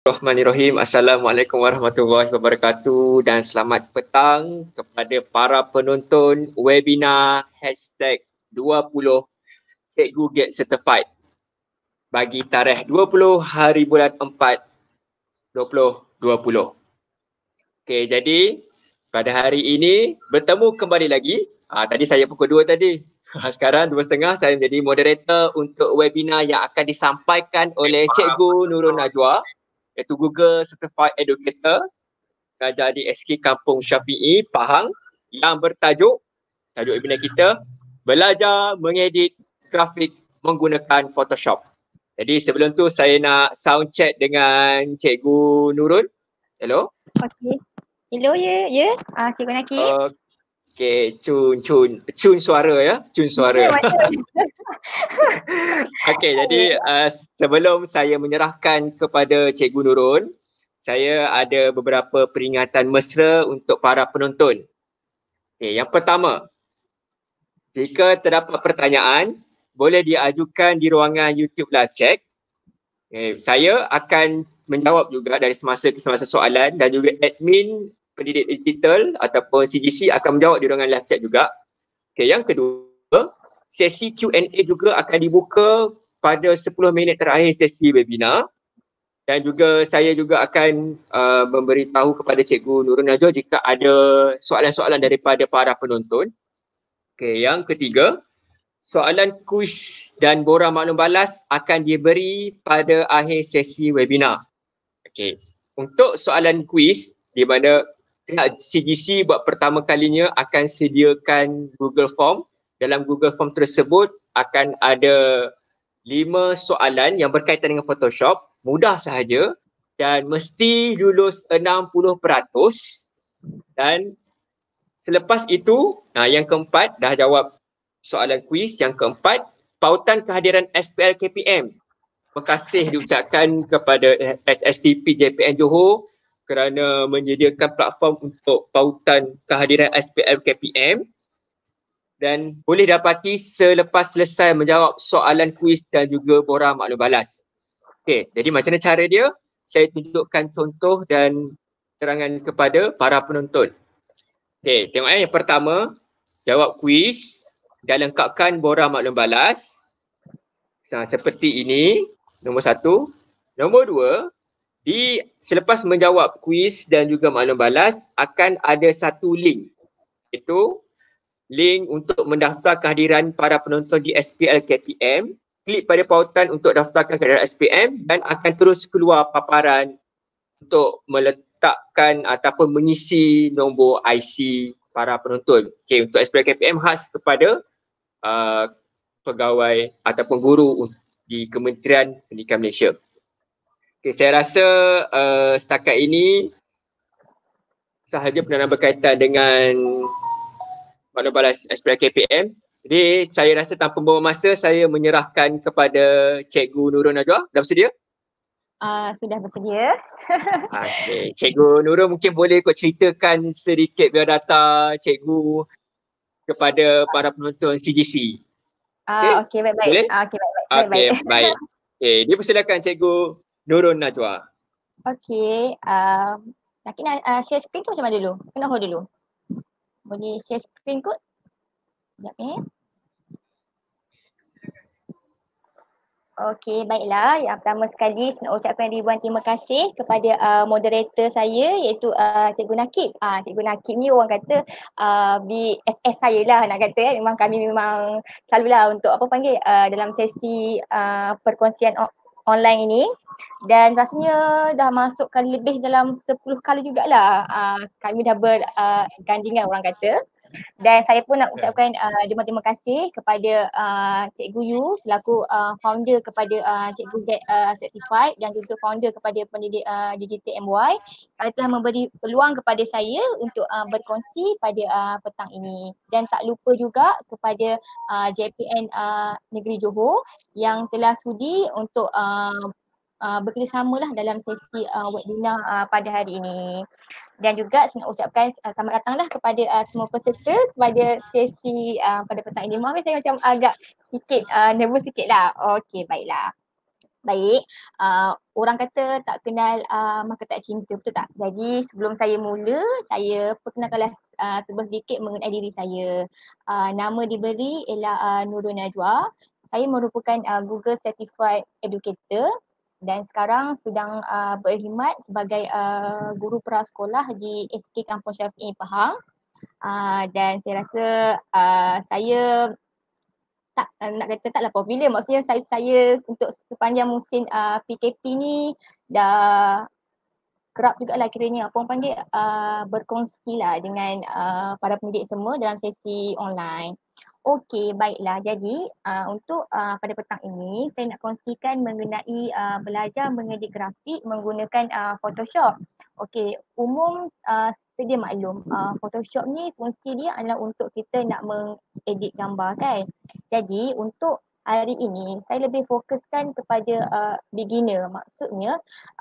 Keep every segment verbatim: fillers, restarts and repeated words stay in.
Bismillahirrahmanirrahim. Assalamualaikum warahmatullahi wabarakatuh dan selamat petang kepada para penonton webinar hashtag dua puluh Cikgu Get Certified bagi tarikh dua puluh hari bulan empat dua ribu dua puluh. Okey, jadi pada hari ini bertemu kembali lagi. Ah, tadi saya pukul dua tadi. Sekarang dua setengah saya menjadi moderator untuk webinar yang akan disampaikan oleh Cikgu Nurul Najwa, iaitu Google Certified Educator, mengajar di S K Kampung Syafi'i, Pahang, yang bertajuk, tajuk webinar kita, belajar mengedit grafik menggunakan Photoshop. Jadi sebelum tu saya nak sound check dengan Cikgu Nurul. Hello. Okey. Hello ya, ya. Ah, Cikgu Naki. Okey, cun cun cun suara ya, cun suara. Ya, Okey, jadi uh, sebelum saya menyerahkan kepada Cikgu Nurul, saya ada beberapa peringatan mesra untuk para penonton. Okey, yang pertama, jika terdapat pertanyaan, boleh diajukan di ruangan YouTube live chat. Okay, saya akan menjawab juga dari semasa ke semasa soalan dan juga admin pendidik digital ataupun C G C akan menjawab di ruangan live chat juga. Okay, yang kedua, sesi Q and A juga akan dibuka pada sepuluh minit terakhir sesi webinar. Dan juga saya juga akan uh, memberitahu kepada Cikgu Nurul Najwa jika ada soalan-soalan daripada para penonton. Okay, yang ketiga, soalan kuis dan borang maklum balas akan diberi pada akhir sesi webinar. Okay, untuk soalan kuis di mana pihak C G C buat pertama kalinya akan sediakan Google Form. Dalam Google Form tersebut akan ada lima soalan yang berkaitan dengan Photoshop, mudah sahaja dan mesti lulus enam puluh peratus. Dan selepas itu, nah yang keempat dah jawab soalan kuis. Yang keempat, pautan kehadiran S P L K P M. Terima kasih diucapkan kepada S S T P J P N Johor kerana menyediakan platform untuk pautan kehadiran S P L K P M. Dan boleh dapati selepas selesai menjawab soalan kuis dan juga borang maklum balas. Okey, jadi macam mana cara dia? Saya tunjukkan contoh dan terangan kepada para penonton. Okey, tengok eh yang pertama, jawab kuis dan lengkapkan borang maklum balas. So, seperti ini, nombor satu. Nombor dua, di selepas menjawab kuis dan juga maklum balas akan ada satu link. Itu link untuk mendaftar kehadiran para penonton di S P L K P M. Klik pada pautan untuk daftarkan kehadiran S P M dan akan terus keluar paparan untuk meletakkan ataupun mengisi nombor I C para penonton. Okey, untuk S P L K P M khas kepada uh, pegawai ataupun guru di Kementerian Pendidikan Malaysia. Okey, saya rasa uh, setakat ini sahaja penerangan berkaitan dengan maklum balas S P L K P M. Jadi saya rasa tanpa membuang masa, saya menyerahkan kepada Cikgu Nurul Najwa. Dah bersedia? Uh, sudah bersedia. Okey, Cikgu Nurul mungkin boleh kau ceritakan sedikit biodata Cikgu kepada para penonton C G C. Ah, okey, baik-baik. Boleh? Ah, okey, baik-baik. Okey, baik. Okey, dipersilakan Cikgu Nurul Najwa. Okey, uh, nak kena uh, share screen tu macam mana dulu? Kena hold dulu. Boleh share screen kot? Sekejap eh. Okey, baiklah. Yang pertama sekali saya nak ucapkan ribuan terima kasih kepada uh, moderator saya iaitu uh, Cikgu Nakib. Ah, Cikgu Nakib ni orang kata uh, B F F saya lah nak kata. Eh. Memang kami memang selalulah untuk apa panggil uh, dalam sesi uh, perkongsian o- online ini. Dan rasanya dah masuk kali lebih dalam sepuluh kali jugalah uh, kami dah bergandingan uh, orang kata. Dan saya pun nak ucapkan uh, terima kasih kepada uh, Cikgu Yu selaku uh, founder kepada uh, Cikgu Get uh, Certified dan juga founder kepada pendidik uh, Digital M Y kerana telah memberi peluang kepada saya untuk uh, berkongsi pada uh, petang ini. Dan tak lupa juga kepada uh, J P N uh, Negeri Johor yang telah sudi untuk uh, uh, bekerjasama lah dalam sesi uh, webinar uh, pada hari ini. Dan juga saya nak ucapkan uh, selamat datanglah kepada uh, semua peserta kepada sesi uh, pada petang ini. Maaf saya macam agak sikit uh, nervous sikit lah. Okey, baiklah. Baik, uh, orang kata tak kenal uh, maka tak cinta, betul tak? Jadi sebelum saya mula, saya perkenalkanlah uh, terlebih sedikit mengenai diri saya. Uh, nama diberi ialah uh, Nurul Najwa. Saya merupakan uh, Google Certified Educator dan sekarang sedang uh, berkhidmat sebagai uh, guru prasekolah di S K Kampung Syafi'i Pahang. Uh, dan saya rasa uh, saya tak uh, nak kata taklah popular, maksudnya saya saya untuk sepanjang musim uh, P K P ni dah kerap jugalah kiranya apa orang panggil uh, berkongsi lah dengan uh, para pendidik semua dalam sesi online. Okey, baiklah. Jadi uh, untuk uh, pada petang ini saya nak kongsikan mengenai uh, belajar mengedit grafik menggunakan uh, Photoshop. Okey, umum uh, sedia maklum uh, Photoshop ni fungsi dia adalah untuk kita nak mengedit gambar kan. Jadi untuk hari ini saya lebih fokuskan kepada uh, beginner. Maksudnya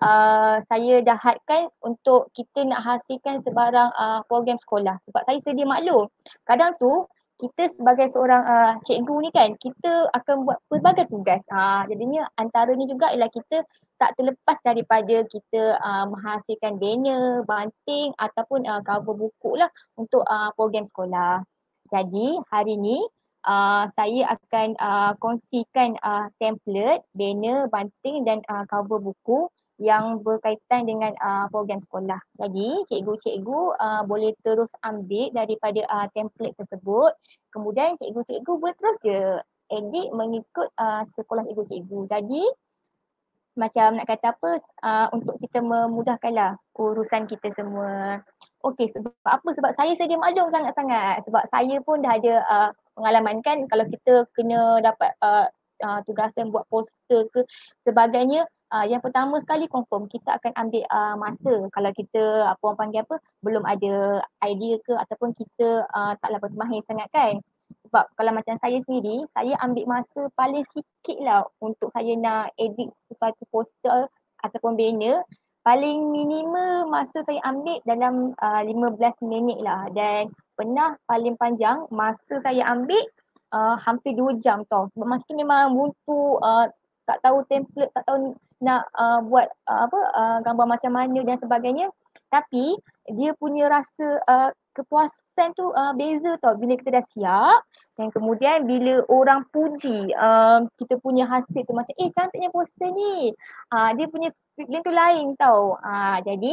uh, saya dah hadkan untuk kita nak hasilkan sebarang uh, program sekolah. Sebab saya sedia maklum kadang tu kita sebagai seorang uh, cikgu ni kan, kita akan buat pelbagai tugas. Ha, jadinya antaranya juga ialah kita tak terlepas daripada kita uh, menghasilkan banner, banting ataupun uh, cover buku lah untuk uh, program sekolah. Jadi hari ni uh, saya akan uh, kongsikan uh, template, banner, banting dan uh, cover buku yang berkaitan dengan uh, program sekolah. Jadi cikgu-cikgu uh, boleh terus ambil daripada uh, template tersebut. Kemudian cikgu-cikgu boleh terus je edit mengikut uh, sekolah cikgu-cikgu. Jadi macam nak kata apa uh, untuk kita memudahkanlah urusan kita semua. Okey, sebab apa? Sebab saya sedia maklum sangat-sangat. Sebab saya pun dah ada uh, pengalaman kan kalau kita kena dapat uh, uh, tugasan buat poster ke sebagainya. Uh, yang pertama sekali confirm kita akan ambil uh, masa kalau kita apa orang panggil apa belum ada idea ke ataupun kita uh, taklah bermahir sangat kan. Sebab kalau macam saya sendiri, saya ambil masa paling sikit lah untuk saya nak edit sesuatu poster ataupun banner. Paling minimum masa saya ambil dalam uh, lima belas minit lah dan pernah paling panjang masa saya ambil uh, hampir dua jam tau. Sebab masa tu memang buntu, uh, tak tahu template, tak tahu nak uh, buat uh, apa uh, gambar macam mana dan sebagainya. Tapi dia punya rasa uh, kepuasan tu uh, beza tau bila kita dah siap dan kemudian bila orang puji uh, kita punya hasil tu macam eh cantiknya poster ni. Uh, dia punya feeling tu lain tau. Uh, jadi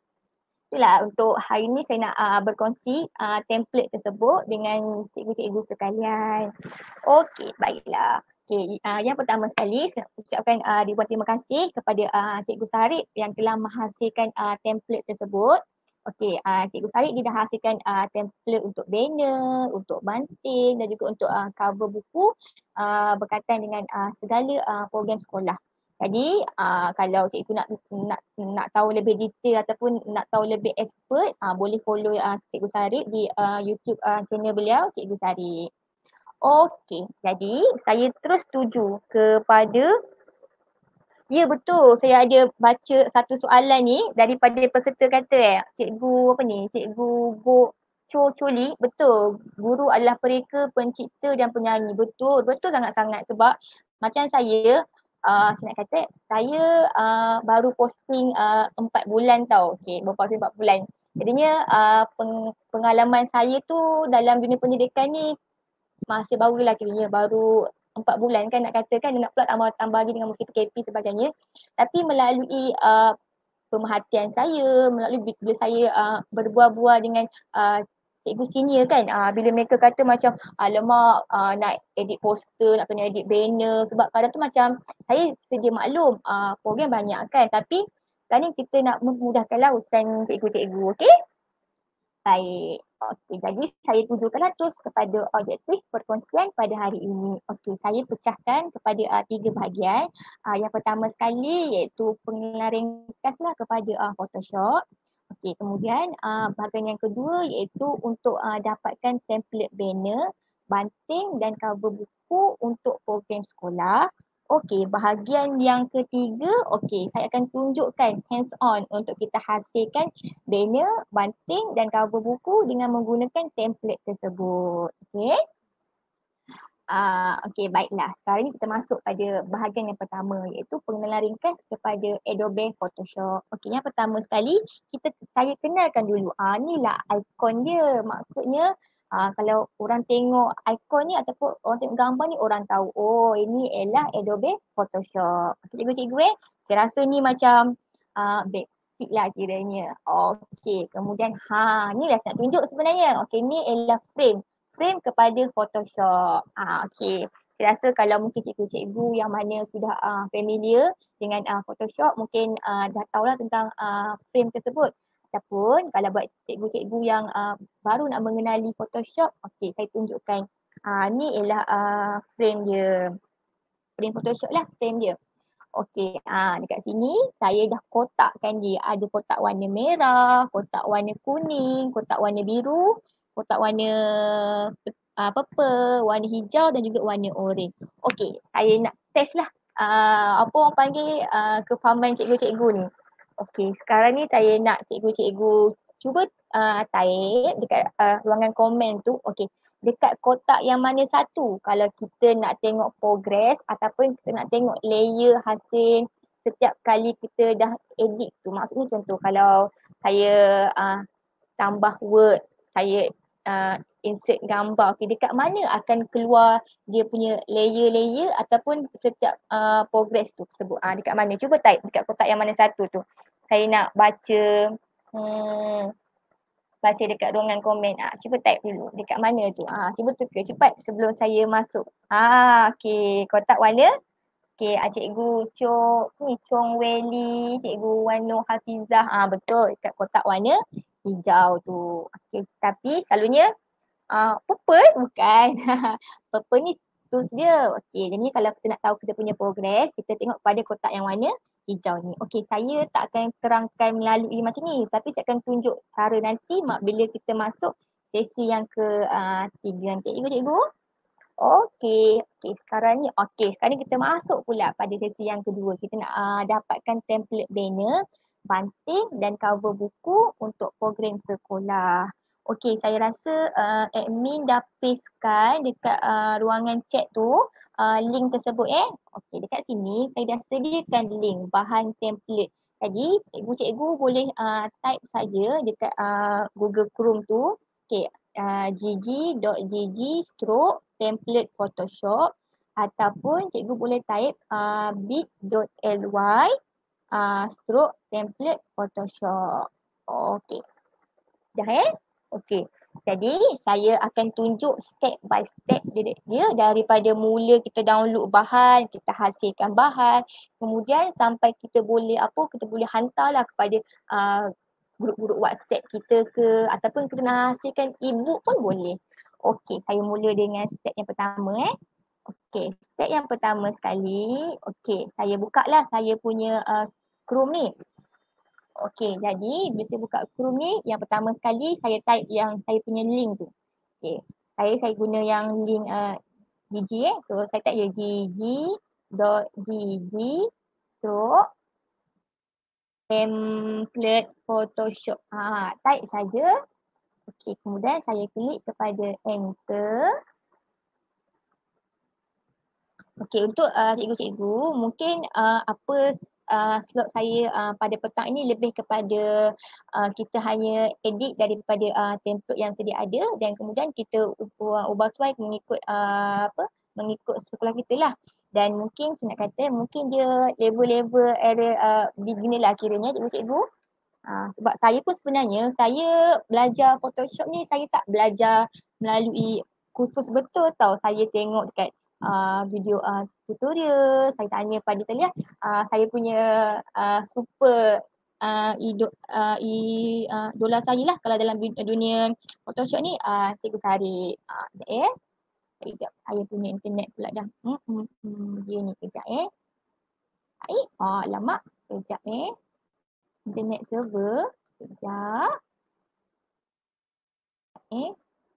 itulah untuk hari ni saya nak uh, berkongsi uh, template tersebut dengan cikgu-cikgu sekalian. Okey, baiklah. Okay, uh, yang pertama sekali saya ucapkan uh, ribuan terima kasih kepada uh, Cikgu Sarip yang telah menghasilkan uh, template tersebut. Okey, uh, Cikgu Sarip dia dah hasilkan uh, template untuk banner, untuk banting dan juga untuk uh, cover buku uh, berkaitan dengan uh, segala uh, program sekolah. Jadi uh, kalau cikgu nak nak nak tahu lebih detail ataupun nak tahu lebih expert, uh, boleh follow uh, Cikgu Sarip di uh, YouTube uh, channel beliau Cikgu Sarip. Okey, jadi saya terus tuju kepada ya betul, saya ada baca satu soalan ni daripada peserta kata eh, cikgu apa ni, cikgu Go Cho Choli, betul, guru adalah pereka, pencipta dan penyanyi, betul, betul sangat-sangat sebab macam saya, uh, saya nak kata saya uh, baru posting uh, empat bulan tau, okay, baru posting empat bulan. Jadinya uh, peng, pengalaman saya tu dalam dunia pendidikan ni masih baru lah kiranya, baru empat bulan kan nak katakan, nak pula tambah, tambah lagi dengan musim P K P sebagainya. Tapi melalui uh, pemerhatian saya, melalui bila saya uh, berbual-bual dengan uh, cikgu senior kan, uh, bila mereka kata macam alamak uh, nak edit poster, nak kena edit banner, sebab kadang tu macam saya sedia maklum uh, program banyak kan, tapi sekarang ni kita nak memudahkanlah urusan cikgu-cikgu, okey? Baik. Okey, jadi saya tujukanlah terus kepada objektif perkongsian pada hari ini. Okey, saya pecahkan kepada uh, tiga bahagian. Uh, yang pertama sekali iaitu pengenalan ringkaslah kepada uh, Photoshop. Okey, kemudian uh, bahagian yang kedua iaitu untuk uh, dapatkan template banner, banting dan cover buku untuk program sekolah. Okey, bahagian yang ketiga, okey, saya akan tunjukkan hands on untuk kita hasilkan banner, banting dan cover buku dengan menggunakan template tersebut. Okey. Uh, Okey, baiklah. Sekarang ni kita masuk pada bahagian yang pertama iaitu pengenalan ringkas kepada Adobe Photoshop. Okey, yang pertama sekali kita saya kenalkan dulu. Ah uh, inilah ikon dia. Maksudnya uh, kalau orang tengok ikon ni ataupun orang tengok gambar ni orang tahu oh ini ialah Adobe Photoshop. Okey, cikgu-cikgu eh. Saya rasa ni macam uh, basic lah kiranya. Okey, kemudian ha ni lah saya nak tunjuk sebenarnya. Okey, ni ialah frame. Frame kepada Photoshop. Ah, okay. Saya rasa kalau mungkin cikgu-cikgu yang mana sudah uh, familiar dengan uh, Photoshop mungkin uh, dah tahulah tentang uh, frame tersebut. Ataupun kalau buat cikgu-cikgu yang uh, baru nak mengenali Photoshop, okay, saya tunjukkan. Uh, ni ialah uh, frame dia. Frame Photoshop lah, frame dia. Okey, ah dekat sini saya dah kotakkan dia. Ada kotak warna merah, kotak warna kuning, kotak warna biru, kotak warna uh, purple, warna hijau dan juga warna oranye. Okey, saya nak test lah uh, apa orang panggil uh, kefahaman cikgu-cikgu ni. Okey, sekarang ni saya nak cikgu-cikgu cuba uh, type dekat uh, ruangan komen tu. Okey, dekat kotak yang mana satu kalau kita nak tengok progress ataupun kita nak tengok layer hasil setiap kali kita dah edit tu. Maksudnya contoh kalau saya uh, tambah word, saya uh, insert gambar, okay, dekat mana akan keluar dia punya layer-layer ataupun setiap uh, progress tu tersebut. Uh, dekat mana? Cuba type dekat kotak yang mana satu tu. Saya nak baca hmm, baca dekat ruangan komen. Ah, cuba type dulu. Dekat mana tu? Ah, cuba teka cepat sebelum saya masuk. Ah, okey. Kotak warna. Okey, ah, cikgu Chong ni Chong Weli, cikgu Wano Hafizah. Ah, betul dekat kotak warna hijau tu. Okey, tapi selalunya ah, purple bukan. Purple ni tools dia. Okey, jadi kalau kita nak tahu kita punya progress, kita tengok pada kotak yang warna hijau ni. Okey, saya tak akan terangkan melalui macam ni tapi saya akan tunjuk cara nanti mak bila kita masuk sesi yang ke uh, tiga nanti. Cikgu-cikgu. Okey, okey sekarang ni okey, sekarang ni kita masuk pula pada sesi yang kedua. Kita nak uh, dapatkan template banner, banting dan cover buku untuk program sekolah. Okey, saya rasa uh, admin dah pastekan dekat uh, ruangan chat tu uh, link tersebut eh. Okey, dekat sini saya dah sediakan link bahan template. Jadi, cikgu-cikgu boleh uh, type saja dekat uh, Google Chrome tu. Okey, uh, gg.gg stroke template Photoshop ataupun cikgu boleh type uh, bit.ly uh, stroke template Photoshop. Okey. Dah eh? Okey. Jadi saya akan tunjuk step by step dia, dia daripada mula kita download bahan, kita hasilkan bahan, kemudian sampai kita boleh apa kita boleh hantarlah kepada uh, grup-grup WhatsApp kita ke ataupun kita nak hasilkan e-book pun boleh. Okey, saya mula dengan step yang pertama eh. Okey, step yang pertama sekali, okey, saya bukalah saya punya uh, Chrome ni. Okey, jadi bila saya buka Chrome ni, yang pertama sekali saya type yang saya punya link tu. Okey, saya saya guna yang link uh, gg eh. So saya type je gg.gg stroke template Photoshop. Ha, type saja. Okey, kemudian saya klik kepada enter. Okey, untuk uh, cikgu-cikgu mungkin uh, apa uh, slot saya uh, pada petang ini lebih kepada uh, kita hanya edit daripada uh, template yang sedia ada dan kemudian kita ubah, ubah suai mengikut uh, apa mengikut sekolah kita lah. Dan mungkin saya nak kata mungkin dia level-level area uh, beginner lah kiranya cikgu-cikgu. Uh, sebab saya pun sebenarnya saya belajar Photoshop ni saya tak belajar melalui kursus betul tau. Saya tengok dekat Uh, video uh, tutorial, saya tanya pada tadi uh, saya punya uh, super uh, idol, uh, i, uh, idola saya lah kalau dalam dunia Photoshop ni uh, Cikgu Sari. Uh, eh, sekejap, saya punya internet pula dah. Hmm, hmm, hmm, dia ni kejap eh. Baik, oh, lama. Kejap eh. Internet server. Kejap. Eh.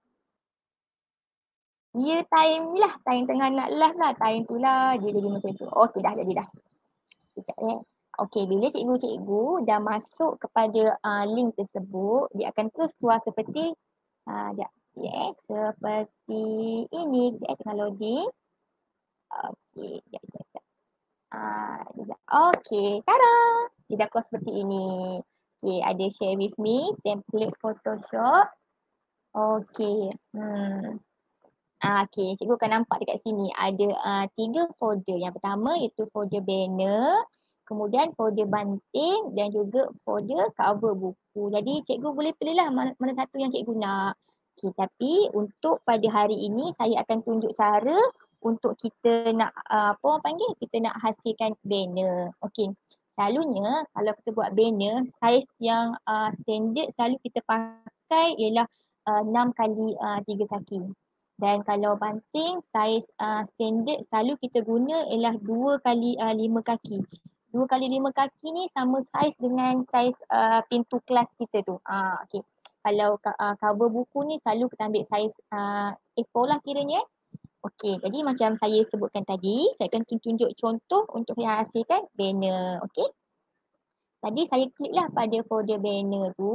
Dia time ni lah, time tengah nak live lah, time tu lah dia jadi macam tu. Okey dah jadi dah. Sekejap eh. Okey, bila cikgu-cikgu dah masuk kepada uh, link tersebut, dia akan terus keluar seperti uh, sekejap. Okay, seperti ini. Sekejap eh, tengah loading. Okay, sekejap, sekejap, sekejap. Ah, sekejap. Okay, tada! Dia dah keluar seperti ini. Okay, ada share with me, template Photoshop. Okay, hmm. Ah, okay, cikgu akan nampak dekat sini ada uh, tiga folder. Yang pertama iaitu folder banner, kemudian folder banting dan juga folder cover buku. Jadi cikgu boleh pilihlah mana, mana satu yang cikgu nak. Okay, tapi untuk pada hari ini saya akan tunjuk cara untuk kita nak uh, apa orang panggil, kita nak hasilkan banner. Okay, selalunya kalau kita buat banner, saiz yang uh, standard selalu kita pakai ialah uh, enam kali uh, tiga kaki. Dan kalau banting, saiz uh, standard selalu kita guna ialah dua kali uh, lima kaki. Dua kali lima kaki ni sama saiz dengan saiz uh, pintu kelas kita tu. Uh, okay. Kalau uh, cover buku ni selalu kita ambil saiz uh, A four lah kiranya. Okey, jadi macam saya sebutkan tadi, saya akan tunjuk contoh untuk saya hasilkan banner. Okey. Tadi saya kliklah pada folder banner tu.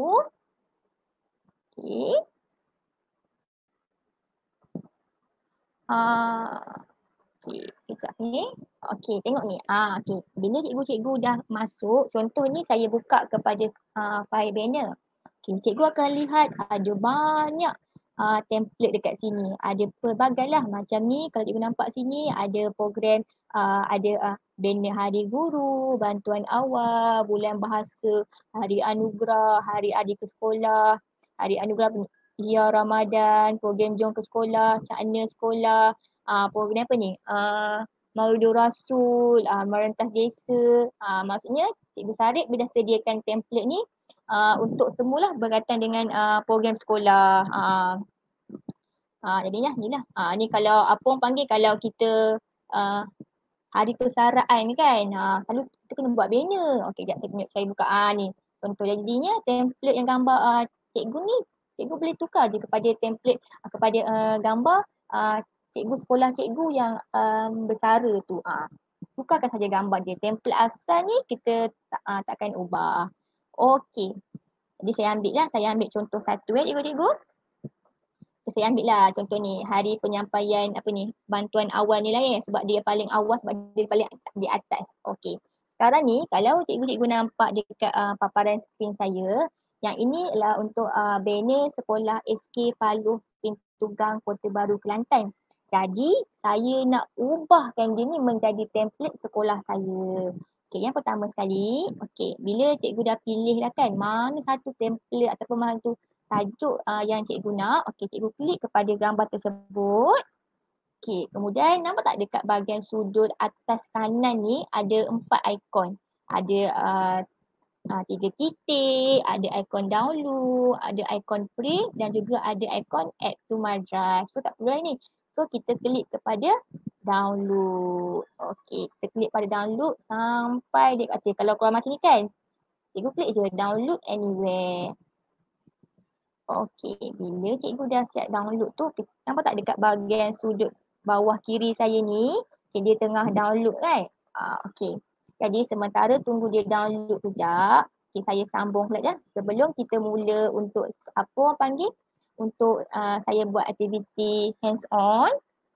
Okey. Ah, okey, kejap ni. Okey, tengok ni. Ah, okey. Bila cikgu-cikgu dah masuk, contoh ni saya buka kepada uh, file banner. Okey, cikgu akan lihat ada banyak uh, template dekat sini. Ada pelbagai lah macam ni. Kalau cikgu nampak sini ada program, uh, ada uh, banner Hari Guru, bantuan awal, bulan bahasa, Hari Anugerah, Hari Adik ke Sekolah, Hari Anugerah Ria Ramadan, program Jom ke Sekolah, Cakna Sekolah, uh, program apa ni? Uh, Maulidur Rasul, uh, Merentas Desa. Uh, maksudnya Cikgu Sarip bila sediakan template ni uh, untuk semula berkaitan dengan uh, program sekolah. Uh, uh, jadinya ni lah. Uh, ni kalau apa orang panggil kalau kita uh, hari kesaraan ni kan, uh, selalu kita kena buat banner. Okey, sekejap saya tunjuk, saya buka uh, ni. Contoh jadinya template yang gambar uh, cikgu ni, cikgu boleh tukar je kepada template, uh, kepada uh, gambar uh, cikgu sekolah cikgu yang um, bersara tu. Uh, tukarkan saja gambar dia. Template asal ni kita tak, uh, takkan ubah. Okey. Jadi saya ambil lah, saya ambil contoh satu eh cikgu-cikgu. Saya ambil lah contoh ni, hari penyampaian apa ni, bantuan awal ni lah ya, sebab dia paling awal, sebab dia paling di atas. Okey. Sekarang ni kalau cikgu-cikgu nampak dekat uh, paparan skrin saya, yang ini adalah untuk uh, banner sekolah S K Paluh Pintu Gang Kota Baru Kelantan. Jadi saya nak ubahkan dia ni menjadi template sekolah saya. Okey, yang pertama sekali, okey, bila cikgu dah pilih dah kan mana satu template ataupun mana tu tajuk uh, yang cikgu nak, okey, cikgu klik kepada gambar tersebut. Okey, kemudian nampak tak dekat bahagian sudut atas kanan ni ada empat ikon. Ada uh, uh, tiga titik, ada ikon download, ada ikon print dan juga ada ikon add to my drive. So tak perlu ni. So kita klik kepada download. Okey, kita klik pada download sampai dia kata kalau keluar macam ni kan, cikgu klik je download anywhere. Okey, bila cikgu dah siap download tu, nampak tak dekat bahagian sudut bawah kiri saya ni, okay, dia tengah download kan? Ah, okey. Jadi sementara tunggu dia download kejap, okay, saya sambung pula je. Sebelum kita mula untuk apa orang panggil? Untuk uh, saya buat aktiviti hands on.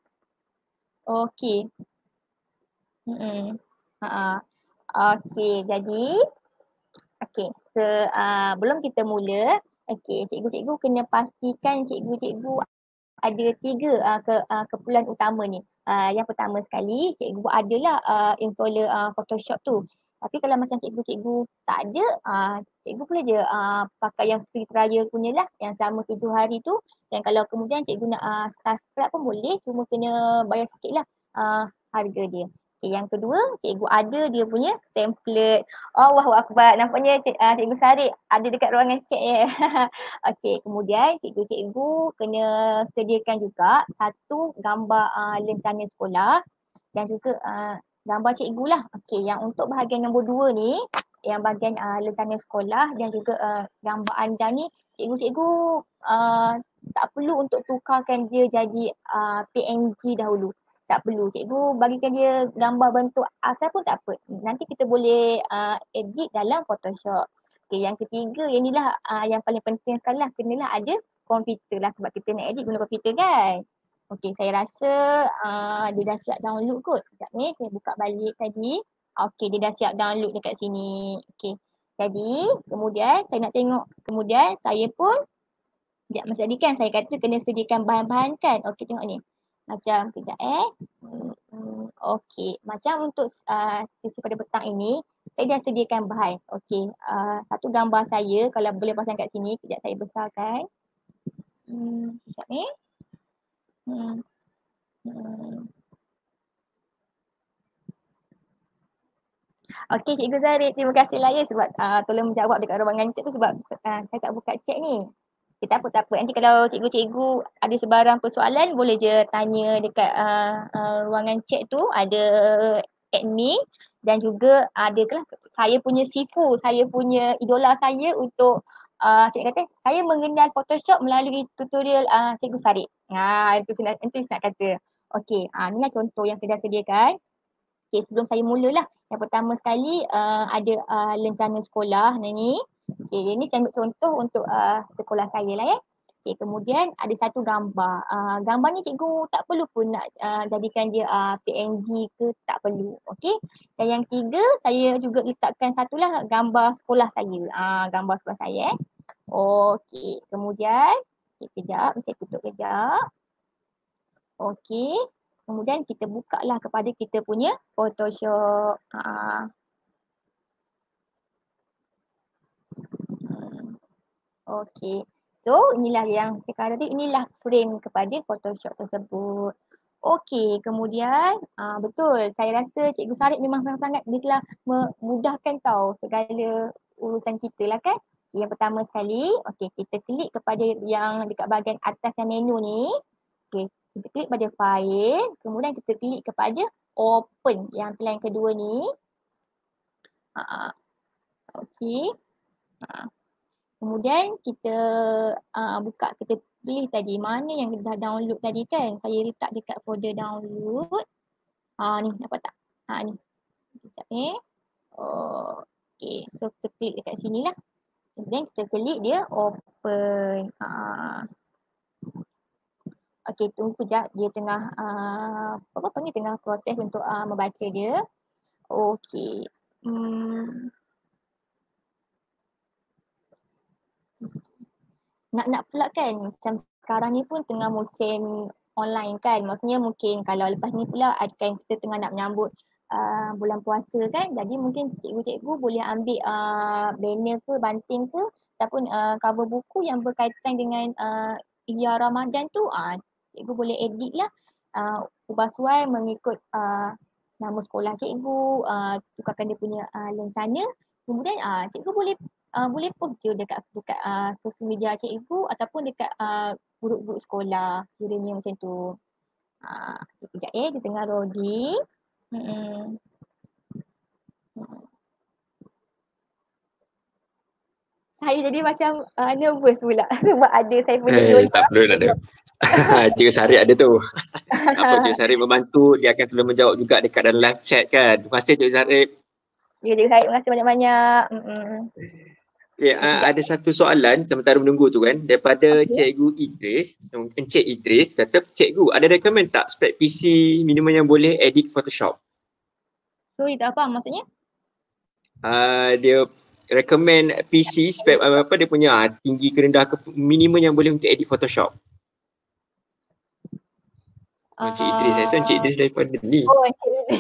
Okey. Hmm. Ha. Okey, jadi okey, sebelum uh, kita mula, okey, cikgu-cikgu kena pastikan cikgu-cikgu ada tiga uh, ke, uh, keperluan utama ni. Uh, yang pertama sekali, cikgu adalah uh, installer uh, Photoshop tu. Tapi kalau macam cikgu-cikgu tak ada, uh, cikgu boleh je uh, pakai yang free trial punya lah, yang selama tujuh hari tu. Dan kalau kemudian cikgu nak uh, subscribe pun boleh, cuma kena bayar sikit lah uh, harga dia. Okay, yang kedua, cikgu ada dia punya template. Allahu Akbar, nampaknya cik, uh, cikgu Sarip ada dekat ruangan chat ya. Okey, kemudian cikgu-cikgu kena sediakan juga satu gambar uh, lencana sekolah dan juga uh, gambar cikgu lah. Okey, yang untuk bahagian nombor dua ni, yang bahagian uh, lencana sekolah dan juga uh, gambar anda ni, cikgu-cikgu uh, tak perlu untuk tukarkan dia jadi uh, P N G dahulu. Tak perlu. Cikgu bagikan dia gambar bentuk asal pun tak apa. Nanti kita boleh uh, edit dalam Photoshop. Okay, yang ketiga, yang inilah uh, yang paling penting sekali lah, kenalah ada komputer lah sebab kita nak edit guna komputer kan. Okey, saya rasa uh, dia dah siap download kot. Sekejap ni saya buka balik tadi. Okey, dia dah siap download dekat sini. Okey. Jadi, kemudian saya nak tengok. Kemudian saya pun sekejap masa tadi kan saya kata kena sediakan bahan-bahan kan. Okey, tengok ni. Macam kejap eh. Hmm, okey, macam untuk uh, sesi pada petang ini saya dah sediakan bahan. Okey, uh, satu gambar saya kalau boleh pasang kat sini. Kejap saya besarkan. Hmm, kejap ni. Hmm. Hmm. Okey, Cikgu Zarif, terima kasih lah ya sebab uh, tolong menjawab dekat ruangan chat tu sebab uh, saya tak buka chat ni. Kita apa tak apa. Nanti kalau cikgu-cikgu ada sebarang persoalan boleh je tanya dekat uh, uh, ruangan chat tu, ada admin dan juga ada uh, saya punya sifu, saya punya idola saya untuk uh, cikgu kata saya mengenal Photoshop melalui tutorial uh, Cikgu Sarip. Ha, itu saya itu saya nak kata. Okey, uh, inilah contoh yang saya dah sediakan. Okay, sebelum saya mulalah. Yang pertama sekali uh, ada uh, lencana sekolah ni. Okay, ini saya ambil contoh untuk uh, sekolah saya lah ya. Okay, kemudian ada satu gambar. Uh, gambar ni cikgu tak perlu pun nak uh, jadikan dia uh, P N G ke, tak perlu. Okay. Dan yang tiga, saya juga letakkan satulah gambar sekolah saya. Uh, gambar sekolah saya eh. Okay, kemudian, okay, kejap, saya tutup kejap. Okay. Kemudian kita buka lah kepada kita punya Photoshop. Ha. Hmm. Okay. So inilah yang sekarang tadi, inilah frame kepada Photoshop tersebut. Okay, kemudian uh, betul saya rasa Cikgu Sarip memang sangat-sangat dia telah memudahkan tau segala urusan kita lah kan. Yang pertama sekali, okay, kita klik kepada yang dekat bahagian atas yang menu ni. Okay, kita klik pada file, kemudian kita klik kepada open yang pilihan kedua ni. Uh, okay. Uh. Kemudian kita uh, buka, kita pilih tadi mana yang kita dah download tadi kan. Saya letak dekat folder download. Ha, ni nampak tak? Ha, ni. Sekejap ni. Oh, okay, so kita klik dekat sini lah. Kemudian kita klik dia open. Ha. Okay, tunggu sekejap. Dia tengah, uh, apa panggil, tengah proses untuk uh, membaca dia. Okay. Hmm. Nak-nak pula kan macam sekarang ni pun tengah musim online kan. Maksudnya mungkin kalau lepas ni pula akan kita tengah nak menyambut uh, bulan puasa kan. Jadi mungkin cikgu-cikgu boleh ambil uh, banner ke, banting ke ataupun uh, cover buku yang berkaitan dengan uh, Ihya Ramadan tu. Uh, cikgu boleh edit lah. Uh, ubah suai mengikut uh, nama sekolah cikgu, uh, tukarkan dia punya uh, lencana. Kemudian uh, cikgu boleh Uh, boleh post je dekat dekat uh, sosial media cikgu ataupun dekat uh, grup-grup sekolah. Kiranya macam tu. Uh, sekejap eh, dia tengah loading. Hmm. Saya jadi macam uh, nervous pula sebab ada saya punya eh, idola. Tak perlu nak ada. Cikgu Sarip ada tu. Apa Cikgu Sarip membantu, dia akan tolong menjawab juga dekat dalam live chat kan. Terima kasih Cikgu Sarip. Ya, Cikgu Sarip, terima kasih banyak-banyak. Hmm. Okay, uh, ada satu soalan sementara menunggu tu kan daripada okay. Cikgu Idris. Encik Idris kata, Cikgu ada recommend tak spek P C minimum yang boleh edit Photoshop? Sorry, tak faham maksudnya? Uh, dia recommend P C spek uh, apa dia punya uh, tinggi ke rendah ke minimum yang boleh untuk edit Photoshop. Uh, Encik Idris, saya rasa Encik Idris daripada ni. Oh, Encik Idris.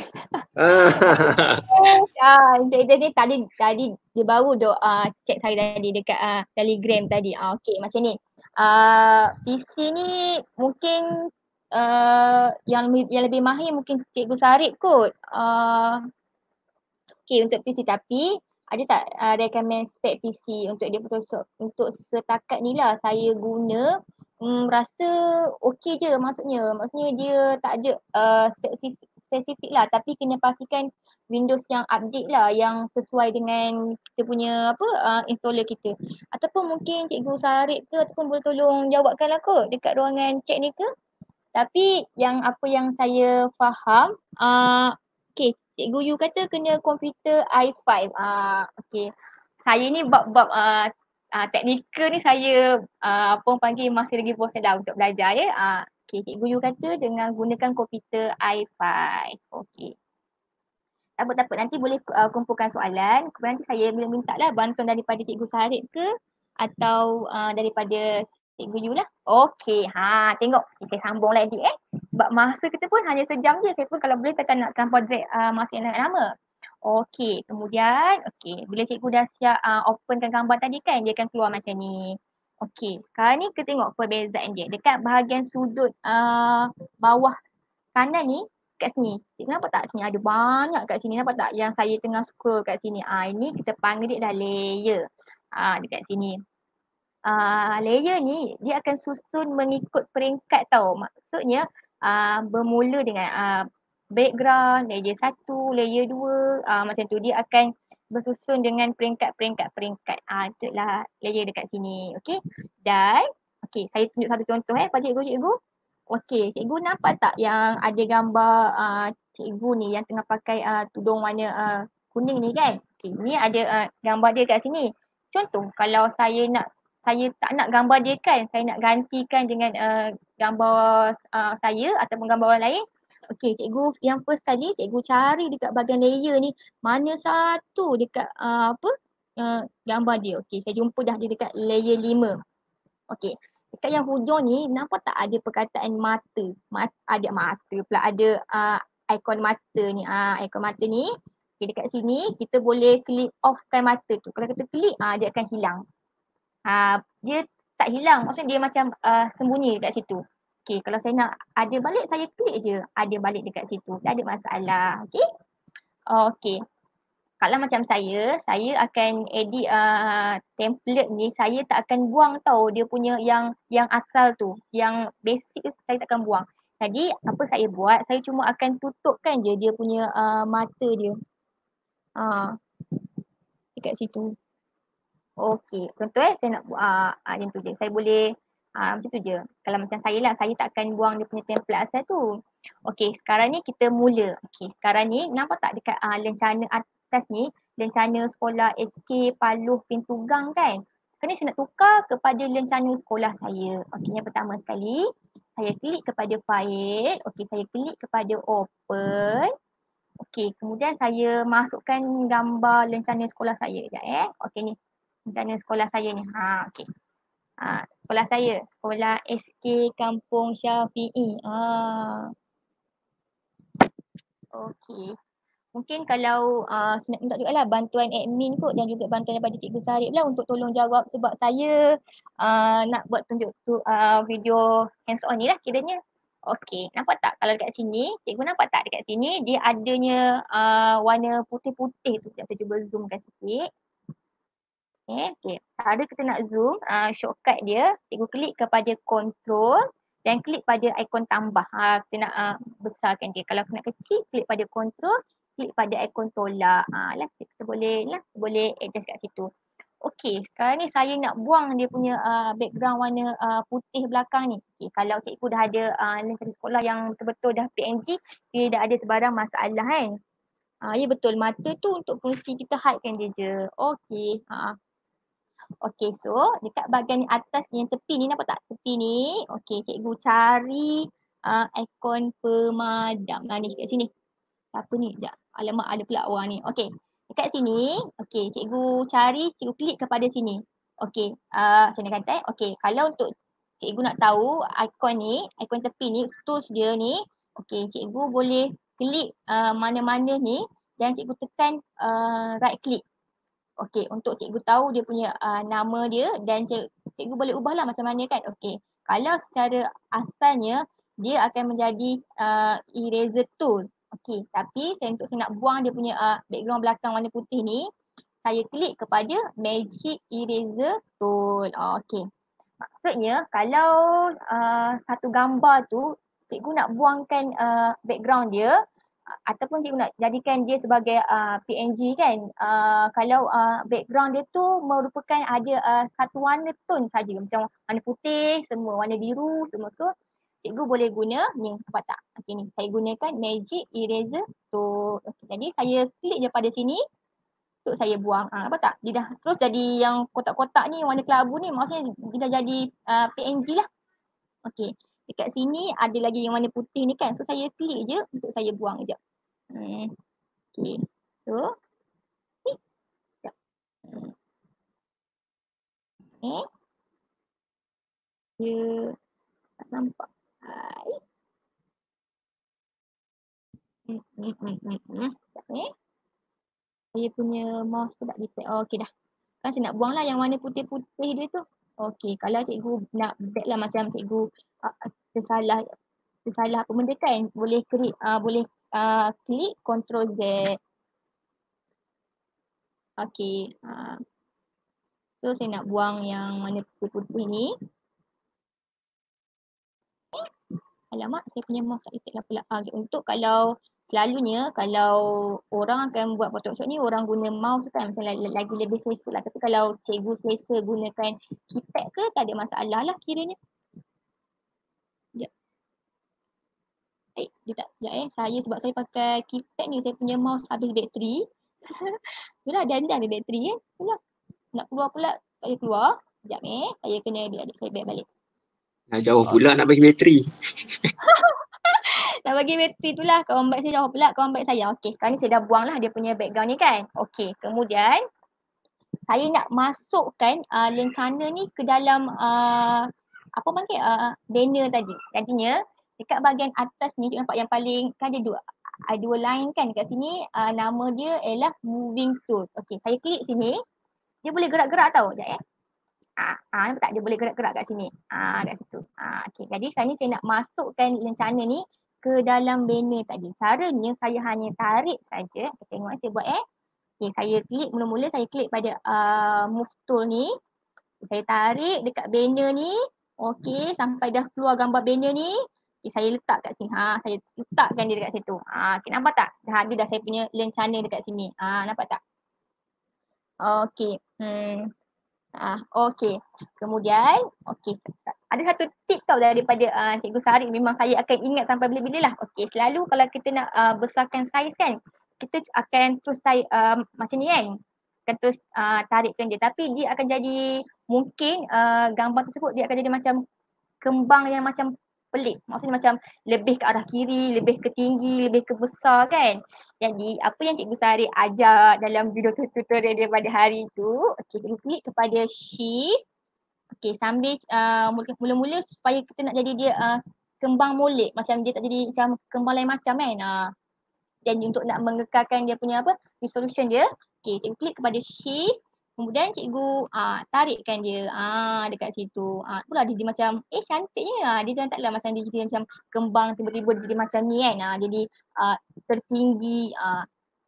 Ah, Encik Idris ni tadi tadi dia baru duk uh, chat saya tadi dekat uh, Telegram tadi. Ah, okey macam ni. Uh, P C ni mungkin uh, yang yang lebih mahir mungkin Cikgu Sarip kot. Uh, okey untuk P C, tapi ada tak uh, recommend spek P C untuk dia Photoshop? Untuk setakat ni lah saya guna Hmm, rasa okey je maksudnya. Maksudnya dia tak ada uh, spesifik, spesifik lah tapi kena pastikan Windows yang update lah yang sesuai dengan kita punya apa uh, installer kita. Ataupun mungkin Cikgu Sarip ke ataupun boleh tolong jawabkan lah kot dekat ruangan chat ni ke. Tapi yang apa yang saya faham, uh, okey, Cikgu Yu kata kena komputer i five. Uh, okey. Saya ni bab-bab uh, uh, teknikal ni saya uh, apa orang panggil masih lagi proses lah untuk belajar ya. Uh, okay, Cikgu Yu kata dengan gunakan komputer i five. Okay. Tak apa, tak apa. Nanti boleh uh, kumpulkan soalan. Kemudian nanti saya minta lah bantuan daripada Cikgu Sarip ke atau uh, daripada Cikgu Yu lah. Okey, ha, tengok. Kita sambung lagi eh. Sebab masa kita pun hanya sejam je. Saya pun kalau boleh takkan nak terlampau drag uh, masa yang lama. Okey, kemudian okey, bila cikgu dah siap uh, openkan gambar tadi kan, dia akan keluar macam ni. Okey, sekarang ni kita tengok perbezaan dia. Dekat bahagian sudut uh, bawah kanan ni, kat sini. Cikgu nampak tak sini ada banyak kat sini. Nampak tak yang saya tengah scroll kat sini. Ah, ini kita panggil dia dah layer. Ah, dekat sini. Uh, layer ni dia akan susun mengikut peringkat tau. Maksudnya uh, bermula dengan uh, background, layer satu, layer dua, uh, macam tu dia akan bersusun dengan peringkat-peringkat-peringkat. Ah, uh, itulah layer dekat sini. Okey. Dan okey, saya tunjuk satu contoh eh pada cikgu-cikgu. Okey, cikgu nampak tak yang ada gambar uh, cikgu ni yang tengah pakai uh, tudung warna uh, kuning ni kan? Okey, ni ada uh, gambar dia kat sini. Contoh kalau saya nak saya tak nak gambar dia kan, saya nak gantikan dengan uh, gambar uh, saya ataupun gambar orang lain. Okey, cikgu yang first kali cikgu cari dekat bahagian layer ni mana satu dekat uh, apa uh, gambar dia. Okey, saya jumpa dah dia dekat layer lima. Okey, dekat yang hujung ni nampak tak ada perkataan mata. Mat, ada mata pula, ada uh, ikon mata ni. Ah, uh, ikon mata ni. Okey, dekat sini kita boleh klik offkan mata tu. Kalau kita klik, uh, dia akan hilang. Ha, dia tak hilang, maksudnya dia macam uh, sembunyi dekat situ. Okey, kalau saya nak ada balik, saya klik je ada balik dekat situ. Tak ada masalah. Okey. Okey. Kalau macam saya, saya akan edit uh, template ni, saya tak akan buang tau dia punya yang yang asal tu, yang basic tu saya tak akan buang. Jadi apa saya buat, saya cuma akan tutupkan je dia punya uh, mata dia. Ha, dekat situ. Okey, contoh eh saya nak buat uh, uh, macam tu je. Saya boleh uh, macam tu je. Kalau macam saya lah, saya tak akan buang dia punya template asal tu. Okey, sekarang ni kita mula. Okey, sekarang ni nampak tak dekat uh, lencana atas ni, lencana sekolah S K Paluh Pintu Gang kan? Sekarang ni saya nak tukar kepada lencana sekolah saya. Okey, yang pertama sekali, saya klik kepada file. Okey, saya klik kepada open. Okey, kemudian saya masukkan gambar lencana sekolah saya. Sekejap eh. Okey ni. Rencana sekolah saya ni. Ha, okey. Ha, sekolah saya. Sekolah S K Kampung Syafi'i. Ha. Okey. Mungkin kalau uh, saya nak minta juga lah bantuan admin kot dan juga bantuan daripada Cikgu Sarip lah untuk tolong jawab sebab saya uh, nak buat tunjuk tu uh, video hands on ni lah kiranya. Okey, nampak tak kalau dekat sini, cikgu nampak tak dekat sini dia adanya uh, warna putih-putih tu. Sekejap saya cuba zoomkan sikit. Okay, okay. Cara kita nak zoom, uh, shortcut dia, cikgu klik kepada control dan klik pada ikon tambah. Ha, kita nak uh, besarkan dia. Kalau nak kecil, klik pada control, klik pada ikon tolak. Ha, lah, kita boleh lah, boleh adjust kat situ. Okey, sekarang ni saya nak buang dia punya uh, background warna uh, putih belakang ni. Okay, kalau cikgu dah ada uh, lencana sekolah yang betul-betul dah P N G, dia dah ada sebarang masalah kan. Ha, ya betul, mata tu untuk fungsi kita hidekan dia je. Okey, ha. Okey, so dekat bahagian atas ni, yang tepi ni nampak tak? Tepi ni, okey cikgu cari uh, ikon pemadam. Nah ni kat sini. Apa ni? Sekejap. Alamak ada pula orang ni. Okey, dekat sini, okey cikgu cari, cikgu klik kepada sini. Okey, uh, macam mana kata eh? Okey, kalau untuk cikgu nak tahu ikon ni, ikon tepi ni, tools dia ni, okey cikgu boleh klik uh, mana-mana ni dan cikgu tekan uh, right click. Okey, untuk cikgu tahu dia punya uh, nama dia dan cikgu, cikgu boleh ubahlah macam mana kan. Okey, kalau secara asalnya dia akan menjadi uh, eraser tool. Okey, tapi saya untuk saya nak buang dia punya uh, background belakang warna putih ni, saya klik kepada magic eraser tool. Oh, okey. Maksudnya kalau uh, satu gambar tu cikgu nak buangkan uh, background dia, ataupun cikgu nak jadikan dia sebagai uh, P N G kan, uh, kalau uh, background dia tu merupakan ada uh, satu warna tone saja, macam warna putih semua, warna biru semua, so cikgu boleh guna ni, nampak tak? Okey ni, saya gunakan magic eraser tool. Okay, jadi saya klik je pada sini. untuk saya buang. Ha, nampak tak? Dia dah terus jadi yang kotak-kotak ni warna kelabu ni, maksudnya dia dah jadi uh, P N G lah. Okey. Dekat sini ada lagi yang warna putih ni kan. So saya klik je untuk saya buang je. Hmm. Okey. So. Eh. Hmm. Eh. Dia tak nampak. Hai. Hmm, hmm, hmm, hmm, hmm. Eh. Saya punya mouse tu tak detect. Oh, okey dah. Kan saya nak buang lah yang warna putih-putih dia tu. Okey, kalau cikgu nak back lah macam cikgu uh, tersalah tersalah apa benda kan, boleh klik uh, boleh uh, klik control Z. Okey. Uh, so saya nak buang yang warna putih-putih ni. Eh, alamak, saya punya mouse tak detect lah pula. Uh, untuk kalau selalunya kalau orang akan buat Photoshop ni orang guna mouse kan macam lagi lebih selesa lah. Tapi kalau cikgu selesa gunakan keypad ke tak ada masalah lah kiranya. Sekejap. Eh, dia tak, sekejap eh. Saya sebab saya pakai keypad ni, saya punya mouse habis bateri. Itulah ada dah habis bateri eh. Itulah. Nak keluar pula, tak boleh keluar. Sekejap eh. Saya kena adik-adik saya back balik. Nah, jauh pula nak bagi bateri. Nak bagi bateri tu lah. Kawan baik saya jauh pula kawan baik saya. Okey, sekarang ni saya dah buang lah dia punya background ni kan. Okey, kemudian saya nak masukkan uh, lencana ni ke dalam uh, apa panggil uh, banner tadi. Tadinya dekat bahagian atas ni nampak yang paling kan ada dua ada dua line kan dekat sini uh, nama dia ialah moving tool. Okey, saya klik sini. Dia boleh gerak-gerak tau. Sekejap eh. Ah, ah, nampak tak dia boleh gerak-gerak kat sini. Ah, kat situ. Ah, okey. Jadi sekarang ni saya nak masukkan lencana ni ke dalam banner tadi. Caranya saya hanya tarik saja. Okay, tengok saya buat eh. Okey, saya klik mula-mula saya klik pada uh, move tool ni. Saya tarik dekat banner ni. Okey, sampai dah keluar gambar banner ni. Okay, saya letak kat sini. Ha, saya letakkan dia dekat situ. Ha, okay, nampak tak? Dah ada dah saya punya lencana dekat sini. Ha, nampak tak? Okey. Hmm. Ah, okey. Kemudian, okey, ada satu tip tau daripada uh, Cikgu Sari, memang saya akan ingat sampai bila-bila lah. Okey, selalu kalau kita nak uh, besarkan saiz kan, kita akan terus tarik uh, macam ni kan. Akan terus uh, tarikkan dia. Tapi dia akan jadi, mungkin uh, gambar tersebut dia akan jadi macam kembang yang macam pelik. Maksudnya macam lebih ke arah kiri, lebih ke tinggi, lebih ke besar kan. Jadi apa yang Cikgu Sari ajar dalam video tutorial dia pada hari tu, okey, cikgu klik kepada shift. Okey, sambil uh, mula-mula supaya kita nak jadi dia uh, kembang molek, macam dia tak jadi macam kembang lain macam kan. Uh, dan untuk nak mengekalkan dia punya apa resolution dia, okey, cikgu klik kepada shift. Kemudian cikgu uh, tarikkan dia uh, dekat situ. Ah uh, itulah dia, dia macam eh cantiknya. Uh, dia jangan taklah macam dia jadi macam kembang tiba-tiba dia jadi macam ni kan. Uh, jadi uh, tertinggi uh,